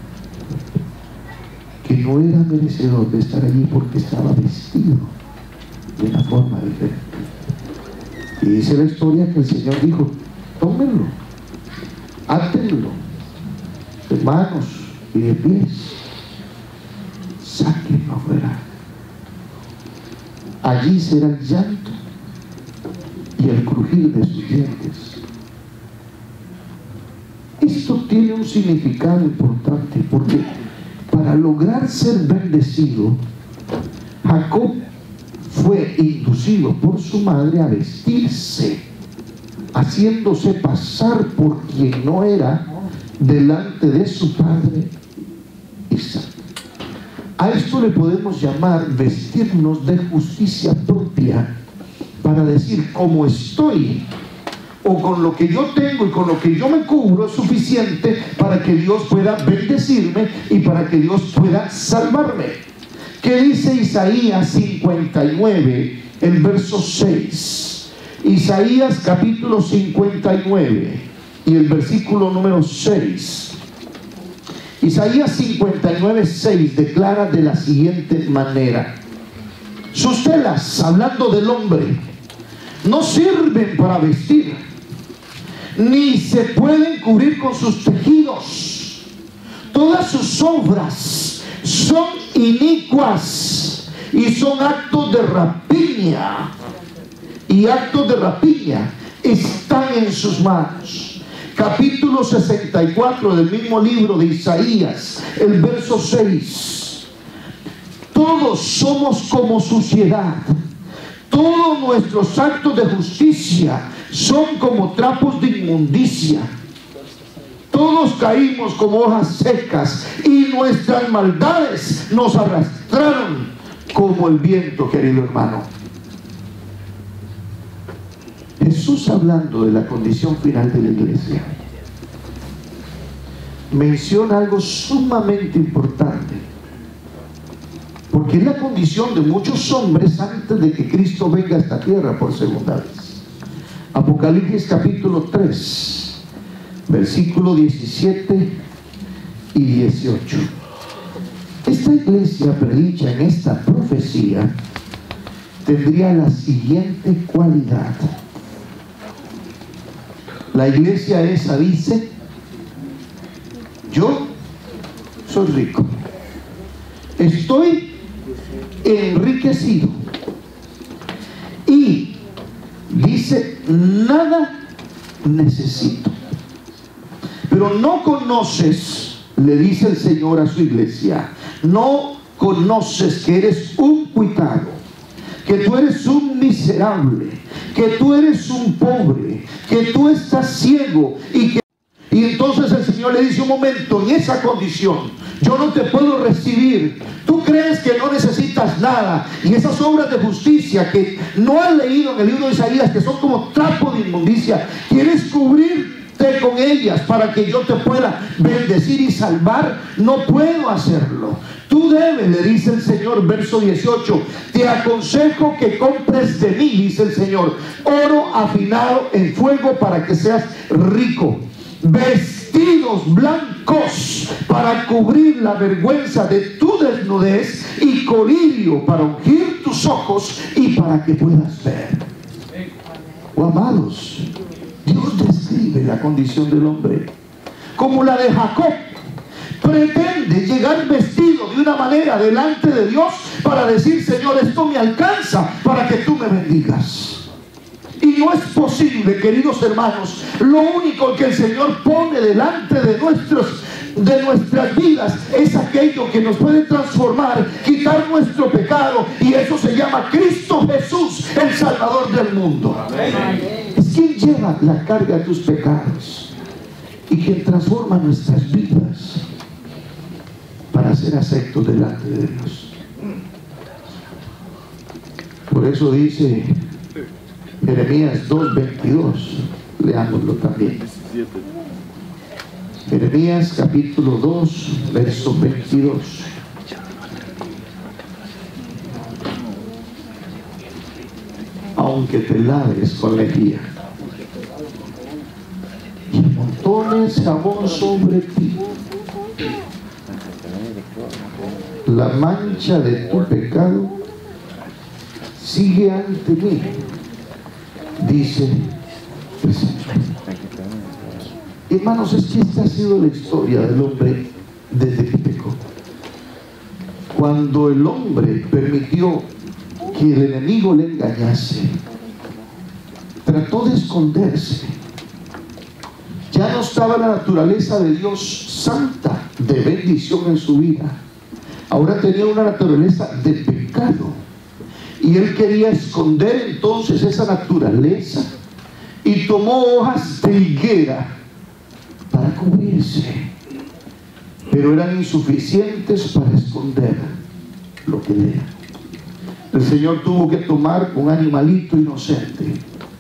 [SPEAKER 1] que no era merecedor de estar allí porque estaba vestido de una forma diferente. Y dice la historia que el Señor dijo: tómenlo, átenlo de manos y de pies, sáquenlo afuera. Allí será el llanto y el crujir de sus dientes. Esto tiene un significado importante, porque para lograr ser bendecido, Jacob fue inducido por su madre a vestirse, haciéndose pasar por quien no era delante de su padre Isaac. A esto le podemos llamar vestirnos de justicia propia, para decir: como estoy, o con lo que yo tengo y con lo que yo me cubro, es suficiente para que Dios pueda bendecirme y para que Dios pueda salvarme. ¿Qué dice Isaías cincuenta y nueve, el verso seis? Isaías capítulo cincuenta y nueve y el versículo número seis. Isaías cincuenta y nueve, seis declara de la siguiente manera: sus telas, hablando del hombre, no sirven para vestir, ni se pueden cubrir con sus tejidos. Todas sus obras son inicuas y son actos de rapiña, y actos de rapiña están en sus manos. Capítulo sesenta y cuatro del mismo libro de Isaías, el verso seis. Todos somos como suciedad, todos nuestros actos de justicia son como trapos de inmundicia. Todos caímos como hojas secas y nuestras maldades nos arrastraron como el viento, querido hermano. Jesús, hablando de la condición final de la iglesia, menciona algo sumamente importante, porque es la condición de muchos hombres antes de que Cristo venga a esta tierra por segunda vez. Apocalipsis capítulo tres, versículo diecisiete y dieciocho. Esta iglesia predicha en esta profecía tendría la siguiente cualidad. La iglesia esa dice: yo soy rico, estoy enriquecido, y dice: nada necesito. Pero no conoces, le dice el Señor a su iglesia, no conoces que eres un cuitado, que tú eres un miserable, que tú eres un pobre, que tú estás ciego y que... Y entonces el Señor le dice: un momento, en esa condición yo no te puedo recibir. Tú crees que no necesitas nada, y esas obras de justicia que no has leído en el libro de Isaías, que son como trapo de inmundicia, quieres cubrirte con ellas para que yo te pueda bendecir y salvar. No puedo hacerlo. Tú debes, le dice el Señor, verso dieciocho, te aconsejo que compres de mí, dice el Señor, oro afinado en fuego para que seas rico, vestidos blancos para cubrir la vergüenza de tu desnudez, y colirio para ungir tus ojos y para que puedas ver. Oh, amados, Dios describe la condición del hombre como la de Jacob. Pretende llegar vestido de una manera delante de Dios para decir: Señor, esto me alcanza para que tú me bendigas. Y no es posible, queridos hermanos. Lo único que el Señor pone delante de nuestros de nuestras vidas es aquello que nos puede transformar, quitar nuestro pecado, y eso se llama Cristo Jesús, el Salvador del mundo. Amén. Es quien lleva la carga de tus pecados y quien transforma nuestras vidas para ser aceptos delante de Dios. Por eso dice Jeremías dos veintidós, leámoslo también. Jeremías capítulo dos, verso veintidós. Aunque te laves con lejía y amontones jabón sobre ti, la mancha de tu pecado sigue ante mí, dice el Señor. Hermanos, es que esta ha sido la historia del hombre desde que pecó. Cuando el hombre permitió que el enemigo le engañase, trató de esconderse. Ya no estaba la naturaleza de Dios santa, de bendición en su vida. Ahora tenía una naturaleza de pecado, y él quería esconder entonces esa naturaleza, y tomó hojas de higuera para cubrirse, pero eran insuficientes para esconder lo que era. El Señor tuvo que tomar un animalito inocente,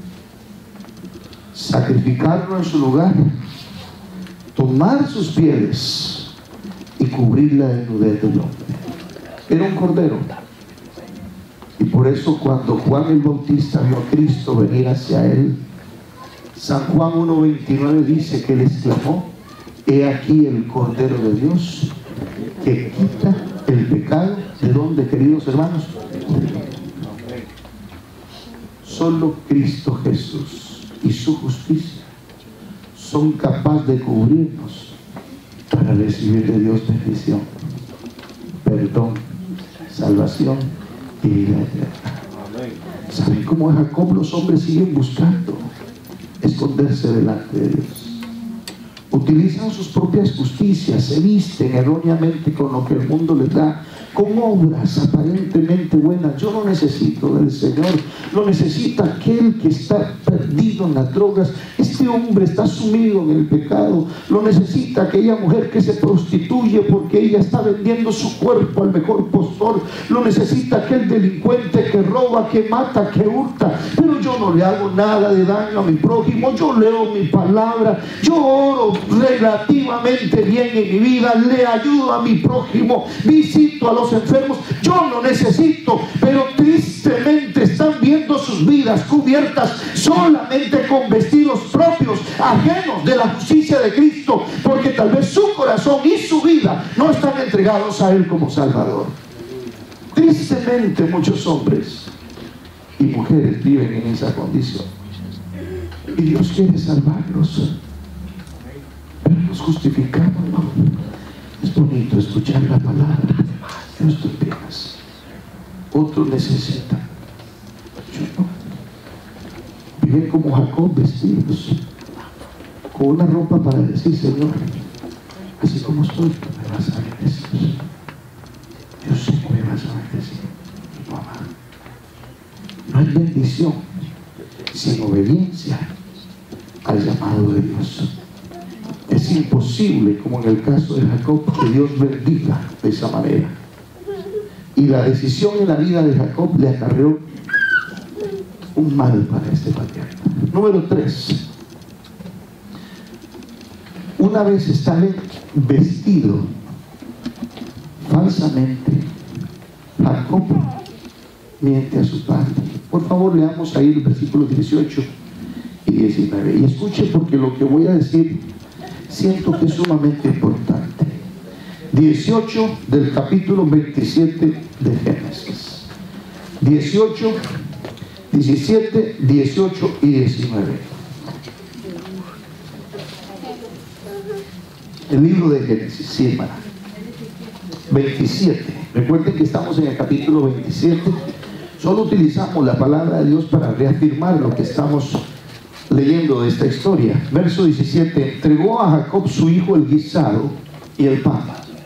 [SPEAKER 1] sacrificarlo en su lugar, tomar sus pieles y cubrir la desnudez del hombre. Era un cordero. Y por eso cuando Juan el Bautista vio a Cristo venir hacia él, San Juan uno veintinueve dice que él exclamó: he aquí el Cordero de Dios que quita el pecado. ¿De dónde, queridos hermanos? Solo Cristo Jesús y su justicia son capaces de cubrirnos para recibir de Dios bendición, perdón, salvación y vida eterna. ¿Saben cómo Jacob los hombres siguen buscando esconderse delante de Dios? Utilizan sus propias justicias, se visten erróneamente con lo que el mundo les da, con obras aparentemente buenas. Yo no necesito del Señor, lo necesita aquel que está perdido en las drogas. Este hombre está sumido en el pecado. Lo necesita aquella mujer que se prostituye porque ella está vendiendo su cuerpo al mejor postor. Lo necesita aquel delincuente que roba, que mata, que hurta. Pero yo no le hago nada de daño a mi prójimo. Yo leo mi palabra, yo oro relativamente bien en mi vida, le ayudo a mi prójimo, visito a los enfermos. Yo no necesito, pero tristemente están viendo sus vidas cubiertas solamente con vestidos propios, ajenos de la justicia de Cristo, porque tal vez su corazón y su vida no están entregados a Él como Salvador. Tristemente muchos hombres y mujeres viven en esa condición, y Dios quiere salvarlos, pero nos justificamos, ¿no? Es bonito escuchar la palabra, no estoy piegas. Otros necesitan, yo no. Viven como Jacob, vestidos con una ropa para decir: Señor, así como estoy, tú me vas a bendecir. Yo sé que me vas a bendecir, mi mamá. no hay bendición sin obediencia al llamado de Dios. Es imposible, como en el caso de Jacob, que Dios bendiga de esa manera. Y la decisión en la vida de Jacob le acarreó un mal para este patriarca. Número tres. Una vez estaba vestido falsamente, Jacob miente a su padre. Por favor, leamos ahí los versículos dieciocho y diecinueve. Y escuche, porque lo que voy a decir siento que es sumamente importante. dieciocho del capítulo veintisiete de Génesis. dieciocho, diecisiete, dieciocho y diecinueve. El libro de Génesis, sí, hermana. veintisiete. Recuerden que estamos en el capítulo veintisiete. Solo utilizamos la palabra de Dios para reafirmar lo que estamos leyendo de esta historia. Verso diecisiete. Entregó a Jacob su hijo el guisado y el pan.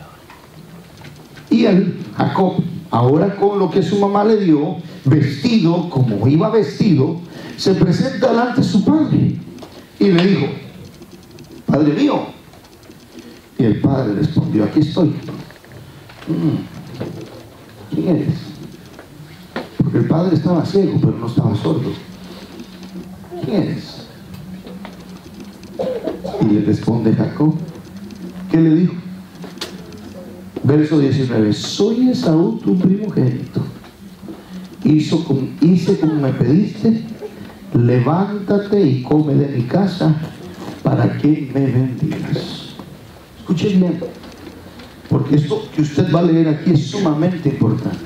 [SPEAKER 1] Y él, Jacob, ahora con lo que su mamá le dio, vestido como iba vestido, se presenta delante de su padre y le dijo: Padre mío. Y el padre respondió: aquí estoy. Mm. ¿Quién eres? Porque el padre estaba ciego, pero no estaba sordo. ¿Quién eres? Y le responde Jacob. ¿Qué le dijo? Verso diecinueve. Soy Esaú, tu primogénito. Hizo con, hice como me pediste. Levántate y come de mi casa para que me bendigas. Escuchen bien, porque esto que usted va a leer aquí es sumamente importante.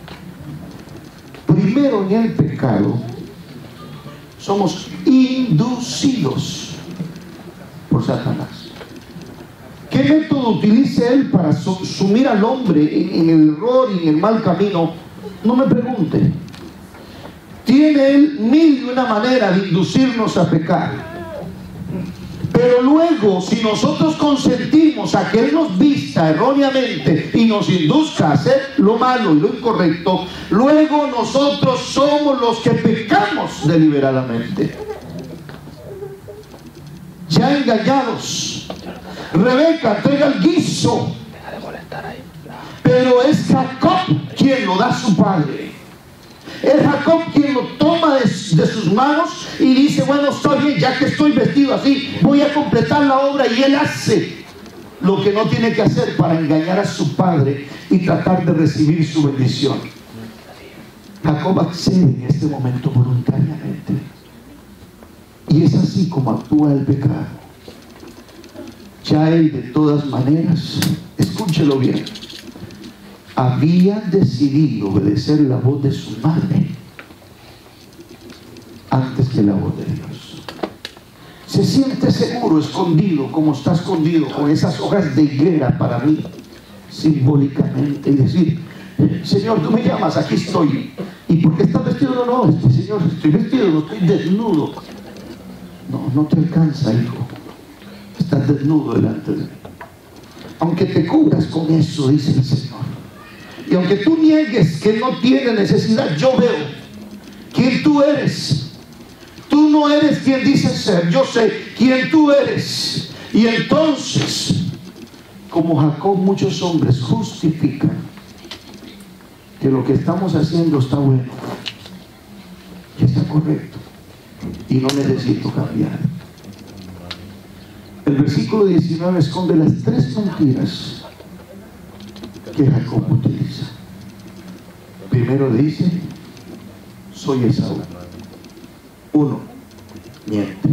[SPEAKER 1] Primero, en el pecado somos inducidos por Satanás. ¿Qué método utiliza él para sumir al hombre en, en el error y en el mal camino? No me pregunte. Tiene él mil y una manera de inducirnos a pecar. Pero luego, si nosotros consentimos a que él nos vista erróneamente y nos induzca a hacer lo malo y lo incorrecto, luego nosotros somos los que pecamos deliberadamente. Ya engañados, Rebeca entrega el guiso, pero es Jacob quien lo da a su padre. Es Jacob quien lo toma de, de sus manos y dice: bueno, está bien, ya que estoy vestido así, voy a completar la obra. Y él hace lo que no tiene que hacer para engañar a su padre y tratar de recibir su bendición. Jacob accede en este momento voluntariamente. Y es así como actúa el pecado. Ya él, de todas maneras, escúchelo bien, había decidido obedecer la voz de su madre antes que la voz de Dios. Se siente seguro, escondido, como está escondido con esas hojas de higuera para mí, simbólicamente, y decir: Señor, tú me llamas, aquí estoy. ¿Y por qué estás vestido? No, no, este, Señor, estoy vestido, no estoy desnudo. No, no te alcanza, hijo. Estás desnudo delante de mí. Aunque te cubras con eso, dice el Señor, y aunque tú niegues que no tiene necesidad, yo veo quién tú eres. Tú no eres quien dices ser, yo sé quién tú eres. Y entonces, como Jacob, muchos hombres justifican que lo que estamos haciendo está bueno, que está correcto, y no necesito cambiar. El versículo diecinueve esconde las tres mentiras que Jacob utiliza. Primero dice: soy Esaú. Uno, miente.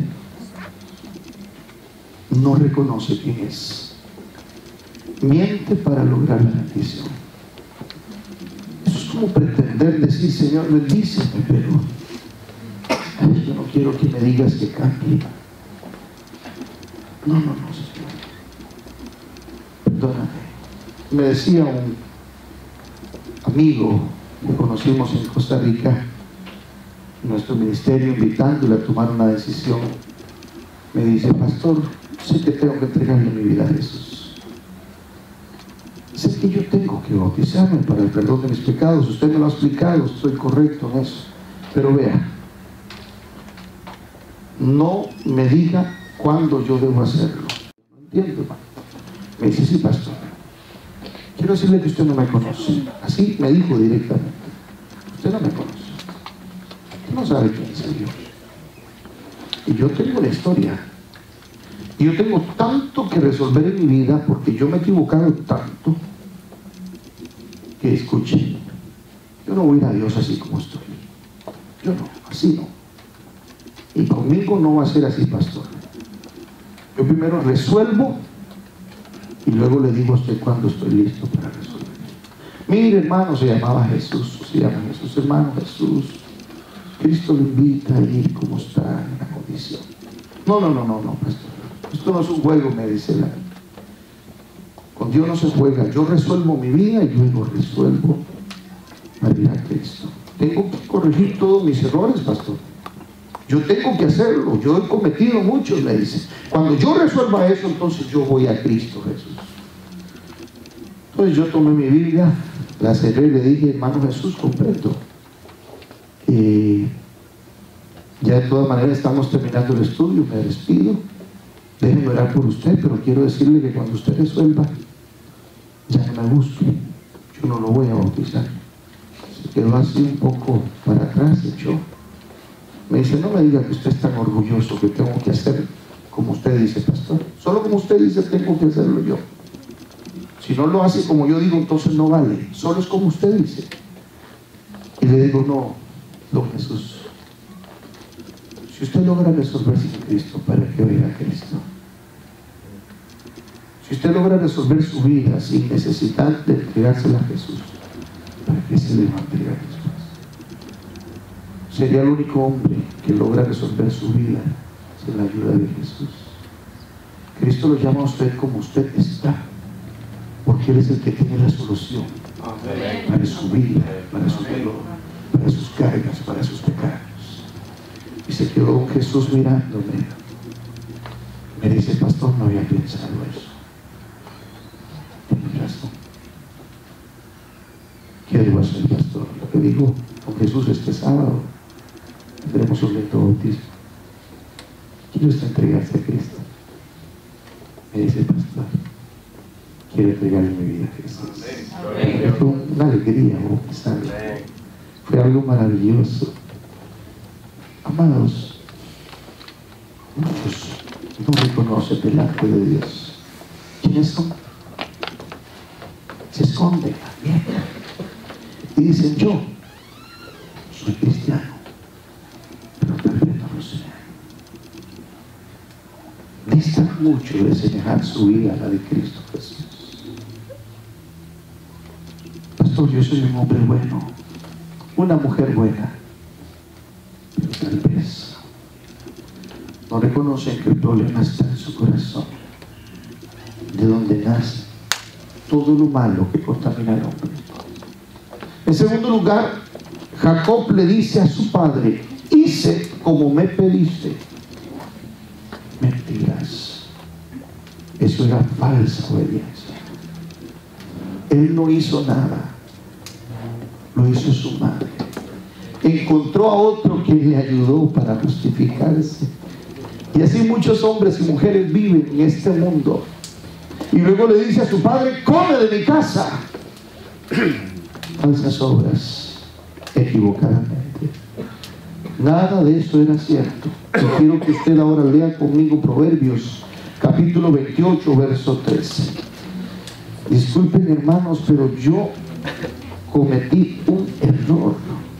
[SPEAKER 1] No reconoce quién es. Miente para lograr la bendición. Eso es como pretender decir: Señor, bendíceme, pero ay, yo no quiero que me digas que cambie. No, no, no, Señor. Perdóname. Me decía un amigo que conocimos en Costa Rica, nuestro ministerio, invitándole a tomar una decisión, me dice: pastor, sé que tengo que entregarle mi vida a Jesús. Sé que yo tengo que bautizarme para el perdón de mis pecados. Usted me lo ha explicado, estoy correcto en eso. Pero vea, no me diga cuándo yo debo hacerlo. No entiendo, hermano. Me dice, sí, pastor. Quiero decirle que usted no me conoce. Así me dijo directamente. Usted no me conoce. Usted no sabe quién es Dios. Y yo tengo la historia. Y yo tengo tanto que resolver en mi vida porque yo me he equivocado tanto que escuche. Yo no voy a ir a Dios así como estoy. Yo no, así no. Y conmigo no va a ser así, pastor. Yo primero resuelvo y luego le digo a usted cuando estoy listo para resolver. Mire, hermano, se llamaba Jesús, se llama Jesús, hermano Jesús. Cristo lo invita a ir como está en la condición. No, no, no, no, no, pastor. Esto no es un juego, me dice la. Con Dios no se juega. Yo resuelvo mi vida y luego resuelvo la vida de Cristo. Tengo que corregir todos mis errores, pastor. Yo tengo que hacerlo. Yo he cometido muchos, me dice. Cuando yo resuelva eso, entonces yo voy a Cristo Jesús. Entonces yo tomé mi Biblia, la cerré y le dije, hermano Jesús, comprendo. Y ya de todas maneras estamos terminando el estudio, me despido. Déjenme orar por usted, pero quiero decirle que cuando usted resuelva, ya no me busque. Yo no lo voy a bautizar. Se quedó así un poco para atrás, echó. Me dice, no me diga que usted es tan orgulloso que tengo que hacer como usted dice, pastor. Solo como usted dice, tengo que hacerlo yo. Si no lo hace como yo digo, entonces no vale. Solo es como usted dice. Y le digo, no, don Jesús. Si usted logra resolver sin Cristo, ¿para qué va a ir a Cristo? Si usted logra resolver su vida sin necesidad de entregársela a Jesús, ¿para qué se le va a entregar después? Sería el único hombre que logra resolver su vida sin la ayuda de Jesús. Cristo lo llama a usted como usted está, porque Él es el que tiene la solución para su vida, para su dolor, para sus cargas, para sus pecados. Y se quedó Jesús mirándome. Me dice, pastor, no había pensado eso. Tienes razón. ¿Qué debo hacer, pastor? Lo que digo con Jesús este sábado, tendremos un lento bautismo. Quiero entregarse a Cristo. Me dice, pastor, quiero entregarle mi vida a Jesús. Fue una alegría bautizarlo. Fue algo maravilloso. Amados, muchos no reconocen delante de Dios. ¿Quiénes son? Se esconden también y dicen, yo soy cristiano, pero tal vez no lo sé. Distan mucho de semejar su vida a la de Cristo Jesús. Pastor, yo soy un hombre bueno, una mujer buena, pero tal vez no reconocen que el problema está en su corazón, de donde nace todo lo malo que contamina al hombre. En segundo lugar, Jacob le dice a su padre, hice como me pediste. Mentiras. Eso era falsa obediencia. Él no hizo nada, lo hizo su madre. Encontró a otro que le ayudó para justificarse. Y así muchos hombres y mujeres viven en este mundo. Y luego le dice a su padre, come de mi casa. Falsas obras, equivocadamente. Nada de eso era cierto. Y quiero que usted ahora lea conmigo Proverbios, capítulo veintiocho, verso trece. Disculpen, hermanos, pero yo cometí un error.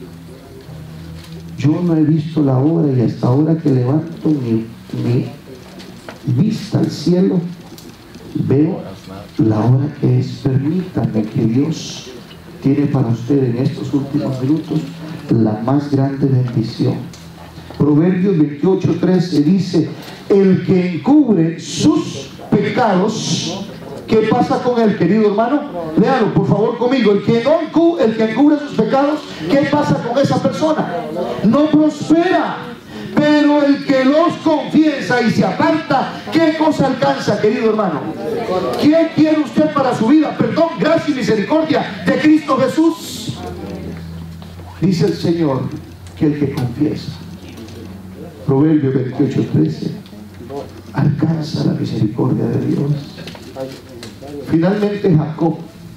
[SPEAKER 1] Yo no he visto la hora, y hasta ahora que levanto mi, mi vista al cielo, veo la hora que es. Permítame que Dios tiene para usted en estos últimos minutos la más grande bendición. Proverbios veintiocho, trece dice, el que encubre sus pecados, ¿qué pasa con él, querido hermano? Léalo por favor conmigo. El que, no encubre, el que encubre sus pecados, ¿qué pasa con esa persona? No prospera. Pero el que los confiesa y se aparta, ¿qué cosa alcanza, querido hermano? ¿Qué quiere usted para su vida? Perdón, gracia y misericordia de Cristo Jesús. Dice el Señor que el que confiesa. Proverbios veintiocho, trece, alcanza la misericordia de Dios. Finalmente Jacob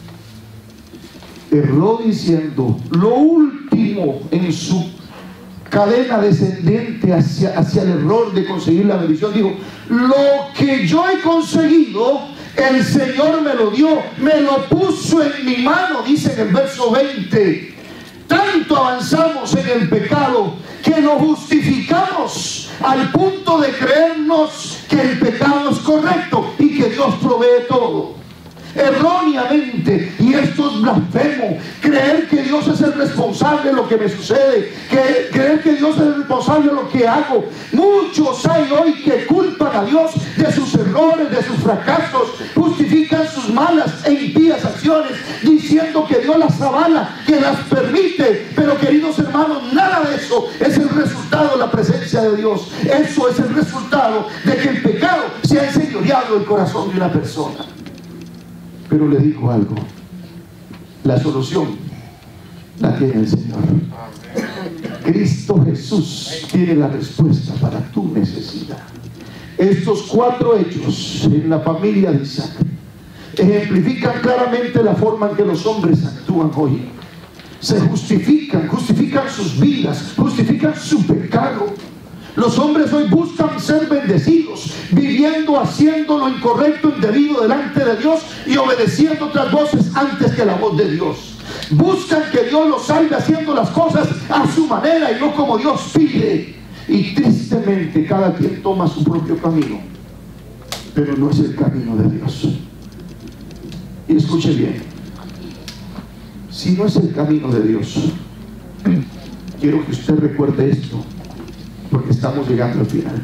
[SPEAKER 1] erró diciendo, lo último en su cadena descendente hacia, hacia el error de conseguir la bendición, dijo, lo que yo he conseguido, el Señor me lo dio, me lo puso en mi mano, dice en el verso veinte. Tanto avanzamos en el pecado que nos justificamos al punto de creernos que el pecado es correcto y que Dios provee todo. Erróneamente, y esto es blasfemo, creer que Dios es el responsable de lo que me sucede, que, creer que Dios es el responsable de lo que hago. Muchos hay hoy que culpan a Dios de sus errores, de sus fracasos, justifican sus malas e impías acciones diciendo que Dios las avala, que las permite. Pero queridos hermanos, nada de eso es el resultado de la presencia de Dios. Eso es el resultado de que el pecado se ha enseñoreado el corazón de una persona. Pero le digo algo, la solución la tiene el Señor. Cristo Jesús tiene la respuesta para tu necesidad. Estos cuatro hechos en la familia de Isaac ejemplifican claramente la forma en que los hombres actúan hoy. Se justifican, justifican sus vidas, justifican su pecado. Los hombres hoy buscan ser bendecidos, viviendo, haciendo lo incorrecto, indebido delante de Dios y obedeciendo otras voces antes que la voz de Dios. Buscan que Dios los salve haciendo las cosas a su manera y no como Dios pide. Y tristemente cada quien toma su propio camino, pero no es el camino de Dios. Y escuche bien, si no es el camino de Dios, quiero que usted recuerde esto, porque estamos llegando al final.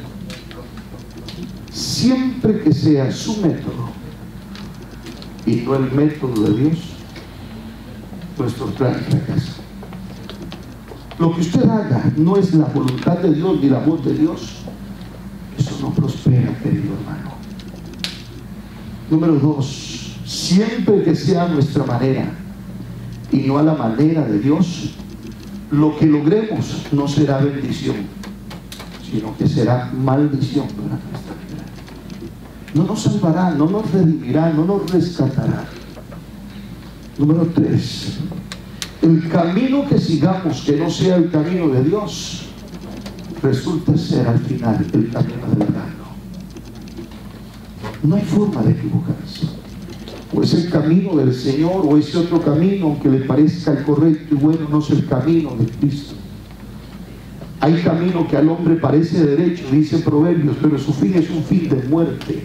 [SPEAKER 1] Siempre que sea su método y no el método de Dios, nuestro plan fracasa. Lo que usted haga no es la voluntad de Dios ni la voz de Dios, eso no prospera, querido hermano. Número dos, siempre que sea nuestra manera y no a la manera de Dios, lo que logremos no será bendición, sino que será maldición para nuestra vida. No nos salvará, no nos redimirá, no nos rescatará. Número tres, el camino que sigamos que no sea el camino de Dios resulta ser al final el camino del error. No hay forma de equivocarse. O es el camino del Señor o ese otro camino, aunque le parezca el correcto y bueno, no es el camino de Cristo. Hay camino que al hombre parece derecho, dice Proverbios, pero su fin es un fin de muerte.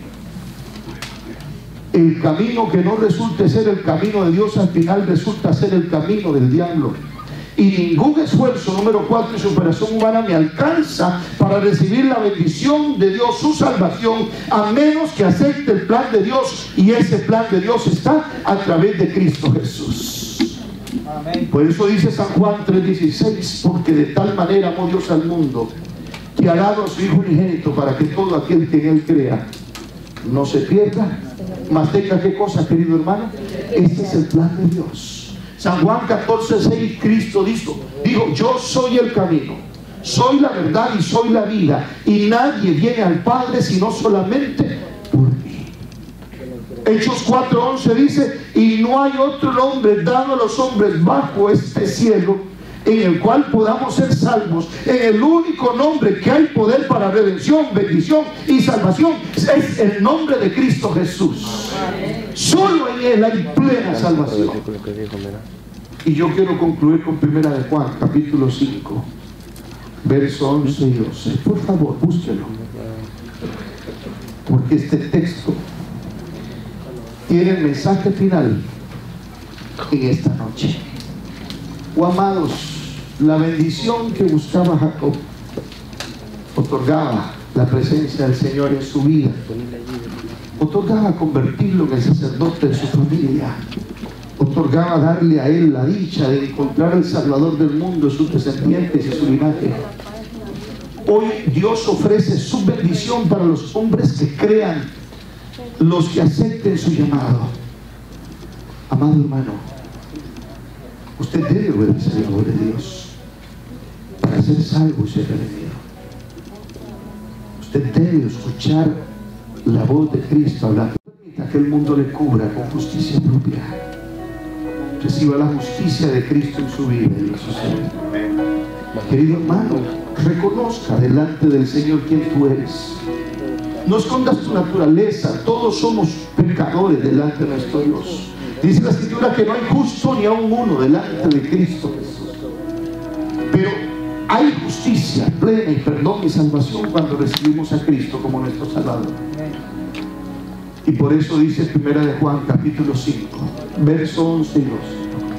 [SPEAKER 1] El camino que no resulte ser el camino de Dios, al final resulta ser el camino del diablo. Y ningún esfuerzo, número cuatro, y superación humana me alcanza para recibir la bendición de Dios, su salvación, a menos que acepte el plan de Dios. Y ese plan de Dios está a través de Cristo Jesús. Amén. Por eso dice San Juan tres dieciséis, porque de tal manera amó Dios al mundo, que ha dado a su Hijo unigénito, para que todo aquel que en Él crea no se pierda, mas tenga qué cosa, querido hermano. Este es el plan de Dios. San Juan catorce seis, Cristo dijo, dijo, yo soy el camino, soy la verdad y soy la vida, y nadie viene al Padre sino solamente por mí. Hechos cuatro once dice, y no hay otro nombre dado a los hombres bajo este cielo en el cual podamos ser salvos. En el único nombre que hay poder para redención, bendición y salvación es el nombre de Cristo Jesús. Solo en Él hay plena salvación. Y yo quiero concluir con Primera de Juan, capítulo cinco, verso once y doce. Por favor, búsquelo, porque este texto tiene el mensaje final en esta noche. Oh, amados, la bendición que buscaba Jacob otorgaba la presencia del Señor en su vida, otorgaba convertirlo en el sacerdote de su familia, otorgaba darle a él la dicha de encontrar el Salvador del mundo, sus descendientes y su linaje. Hoy Dios ofrece su bendición para los hombres que crean, los que acepten su llamado. Amado hermano, usted debe obedecer la voz de Dios para ser salvo y ser redimido. Usted debe escuchar la voz de Cristo hablando. Permita que el mundo le cubra con justicia propia. Reciba la justicia de Cristo en su vida y en su ser. Querido hermano, reconozca delante del Señor quién tú eres. No escondas tu naturaleza. Todos somos pecadores delante de nuestro Dios. Dice la Escritura que no hay justo ni aun uno delante de Cristo Jesús. Pero hay justicia plena y perdón y salvación cuando recibimos a Cristo como nuestro Salvador. Y por eso dice primera de Juan capítulo cinco, verso once y doce.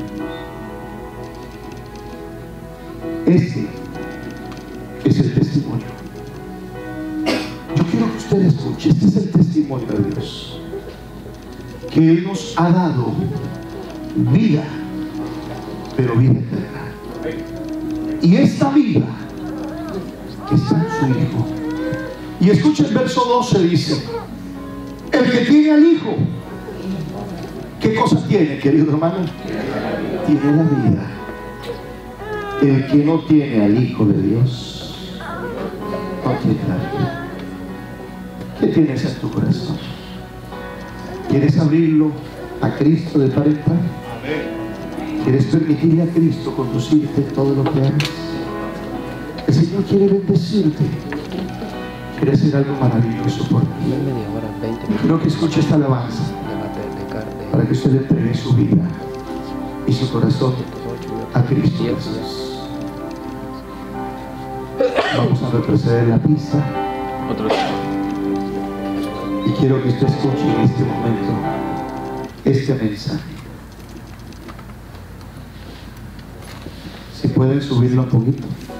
[SPEAKER 1] Este es el testimonio. Yo quiero que usted escuche. Este es el testimonio de Dios, que Él nos ha dado vida, pero vida eterna. Y esta vida está en su Hijo. Y escucha el verso doce, dice: el que tiene al Hijo, ¿qué cosa tiene, querido hermano? Tiene la vida. El que no tiene al Hijo de Dios no tiene la vida. ¿Qué tienes en tu corazón? ¿Quieres abrirlo a Cristo de par en par? ¿Quieres permitirle a Cristo conducirte en todo lo que hagas? El Señor quiere bendecirte. Quiere hacer algo maravilloso por ti. Quiero que escuche esta alabanza para que usted le entregue su vida y su corazón a Cristo Jesús. Vamos a retroceder la pista. Y quiero que usted escuche en este momento este mensaje. Si pueden subirlo un poquito.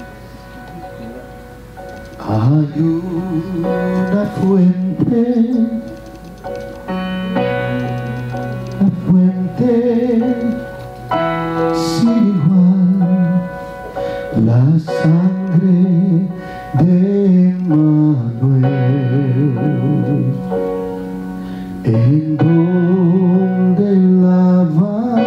[SPEAKER 1] Hay una fuente, la fuente sin igual, la sangre de Emmanuel, en donde lava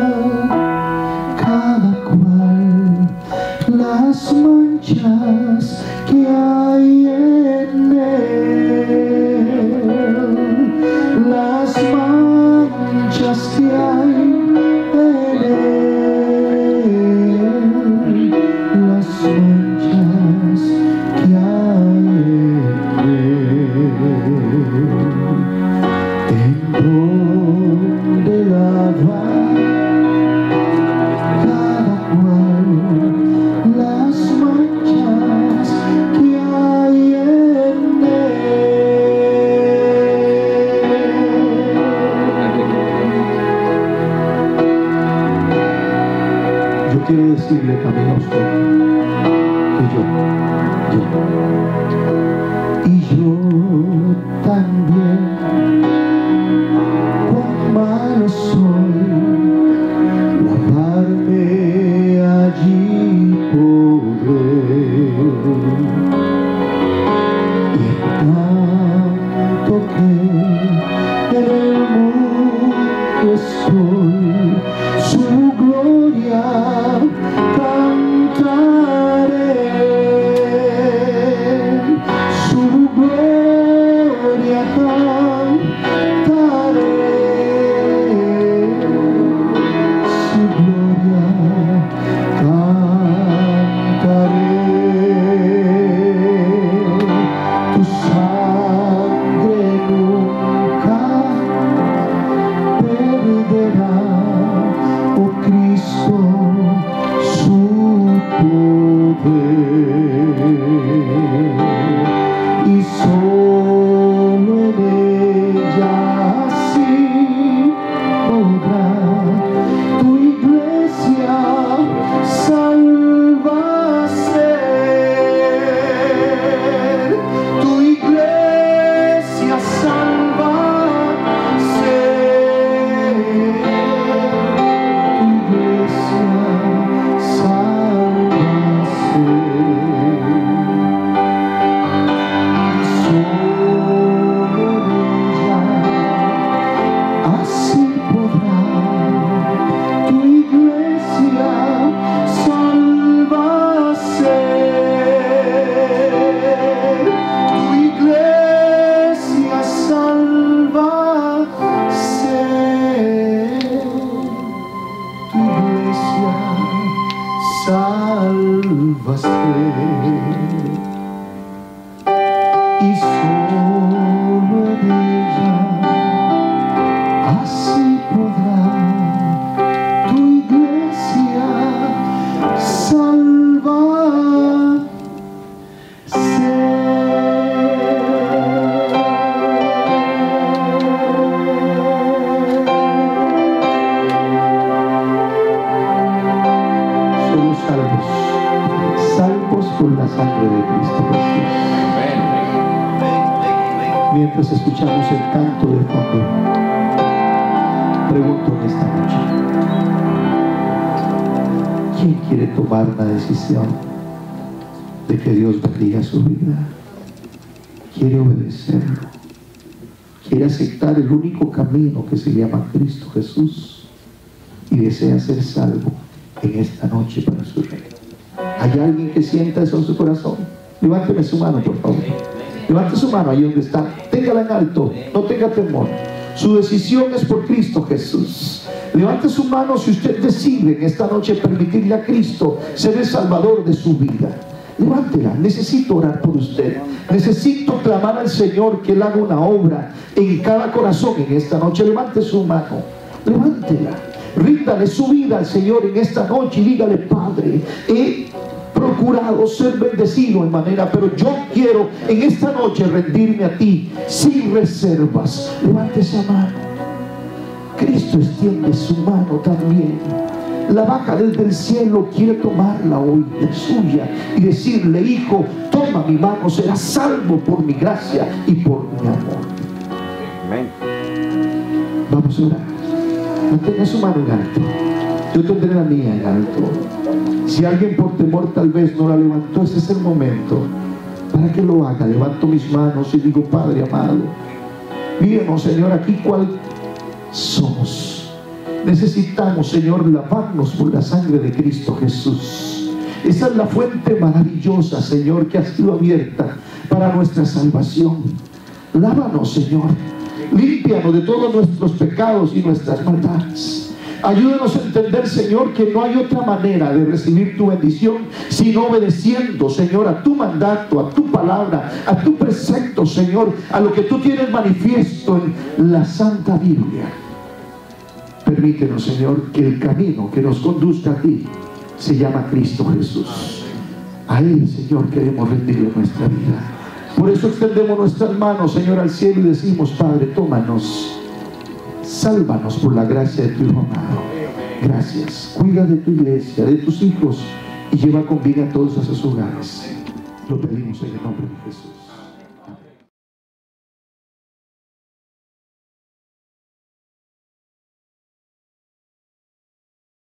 [SPEAKER 1] cada cual las manchas que hay en él, las manchas que hay en él, las manchas que hay en él, en donde lava cada cual las manchas que hay en él. Yo quiero decirle también a usted que yo, yo y yo también, cuán malo soy, lavarme allí podré, y en tanto que en el mundo estoy, su gloria cantaré, su gloria cantaré, su gloria cantaré. Tu sangre nunca perderá, oh Cristo, su poder, y solo en ella sí podrá tu iglesia salva ser, tu iglesia salva ser, tu iglesia salva salvaste, y solo en ella así podrá tu iglesia salvarse. Somos salvos, salvos por la sangre de Cristo Jesús. Mientras escuchamos el canto de fondo, pregunto en esta noche: ¿quién quiere tomar una decisión de que Dios bendiga su vida? ¿Quiere obedecerlo? ¿Quiere aceptar el único camino que se llama Cristo Jesús? Y desea ser salvo en esta noche para su reino. ¿Hay alguien que sienta eso en su corazón? Levánteme su mano, por favor. Levante su mano ahí donde está. Téngala en alto. No tenga temor. Su decisión es por Cristo Jesús. Levante su mano si usted decide en esta noche permitirle a Cristo ser el Salvador de su vida. Levántela. Necesito orar por usted. Necesito clamar al Señor que Él haga una obra en cada corazón en esta noche. Levante su mano. Levántela. Ríndale su vida al Señor en esta noche y dígale: Padre, he procurado ser bendecido en manera, pero yo quiero en esta noche rendirme a ti sin reservas. Levante esa mano. Cristo extiende su mano también. La baja desde el cielo, quiere tomarla hoy de suya y decirle: hijo, toma mi mano, serás salvo por mi gracia y por mi amor. Amén. Vamos a orar. Mantenga su mano en alto. Yo tendré la mía en alto. Si alguien por temor tal vez no la levantó, ese es el momento para que lo haga. Levanto mis manos y digo: Padre amado, mírenos, Señor, aquí cuál somos. Necesitamos, Señor, lavarnos por la sangre de Cristo Jesús. Esa es la fuente maravillosa, Señor, que ha sido abierta para nuestra salvación. Lávanos, Señor. Límpianos de todos nuestros pecados y nuestras maldades. Ayúdanos a entender, Señor, que no hay otra manera de recibir tu bendición sino obedeciendo, Señor, a tu mandato, a tu palabra, a tu precepto, Señor, a lo que tú tienes manifiesto en la Santa Biblia. Permítenos, Señor, que el camino que nos conduzca a ti se llama Cristo Jesús. A Él, Señor, queremos rendirle nuestra vida. Por eso extendemos nuestras manos, Señor, al cielo y decimos: Padre, tómanos, sálvanos por la gracia de tu Hijo amado. Gracias. Cuida de tu iglesia, de tus hijos, y lleva con vida a todos a sus hogares. Lo pedimos en el nombre de Jesús.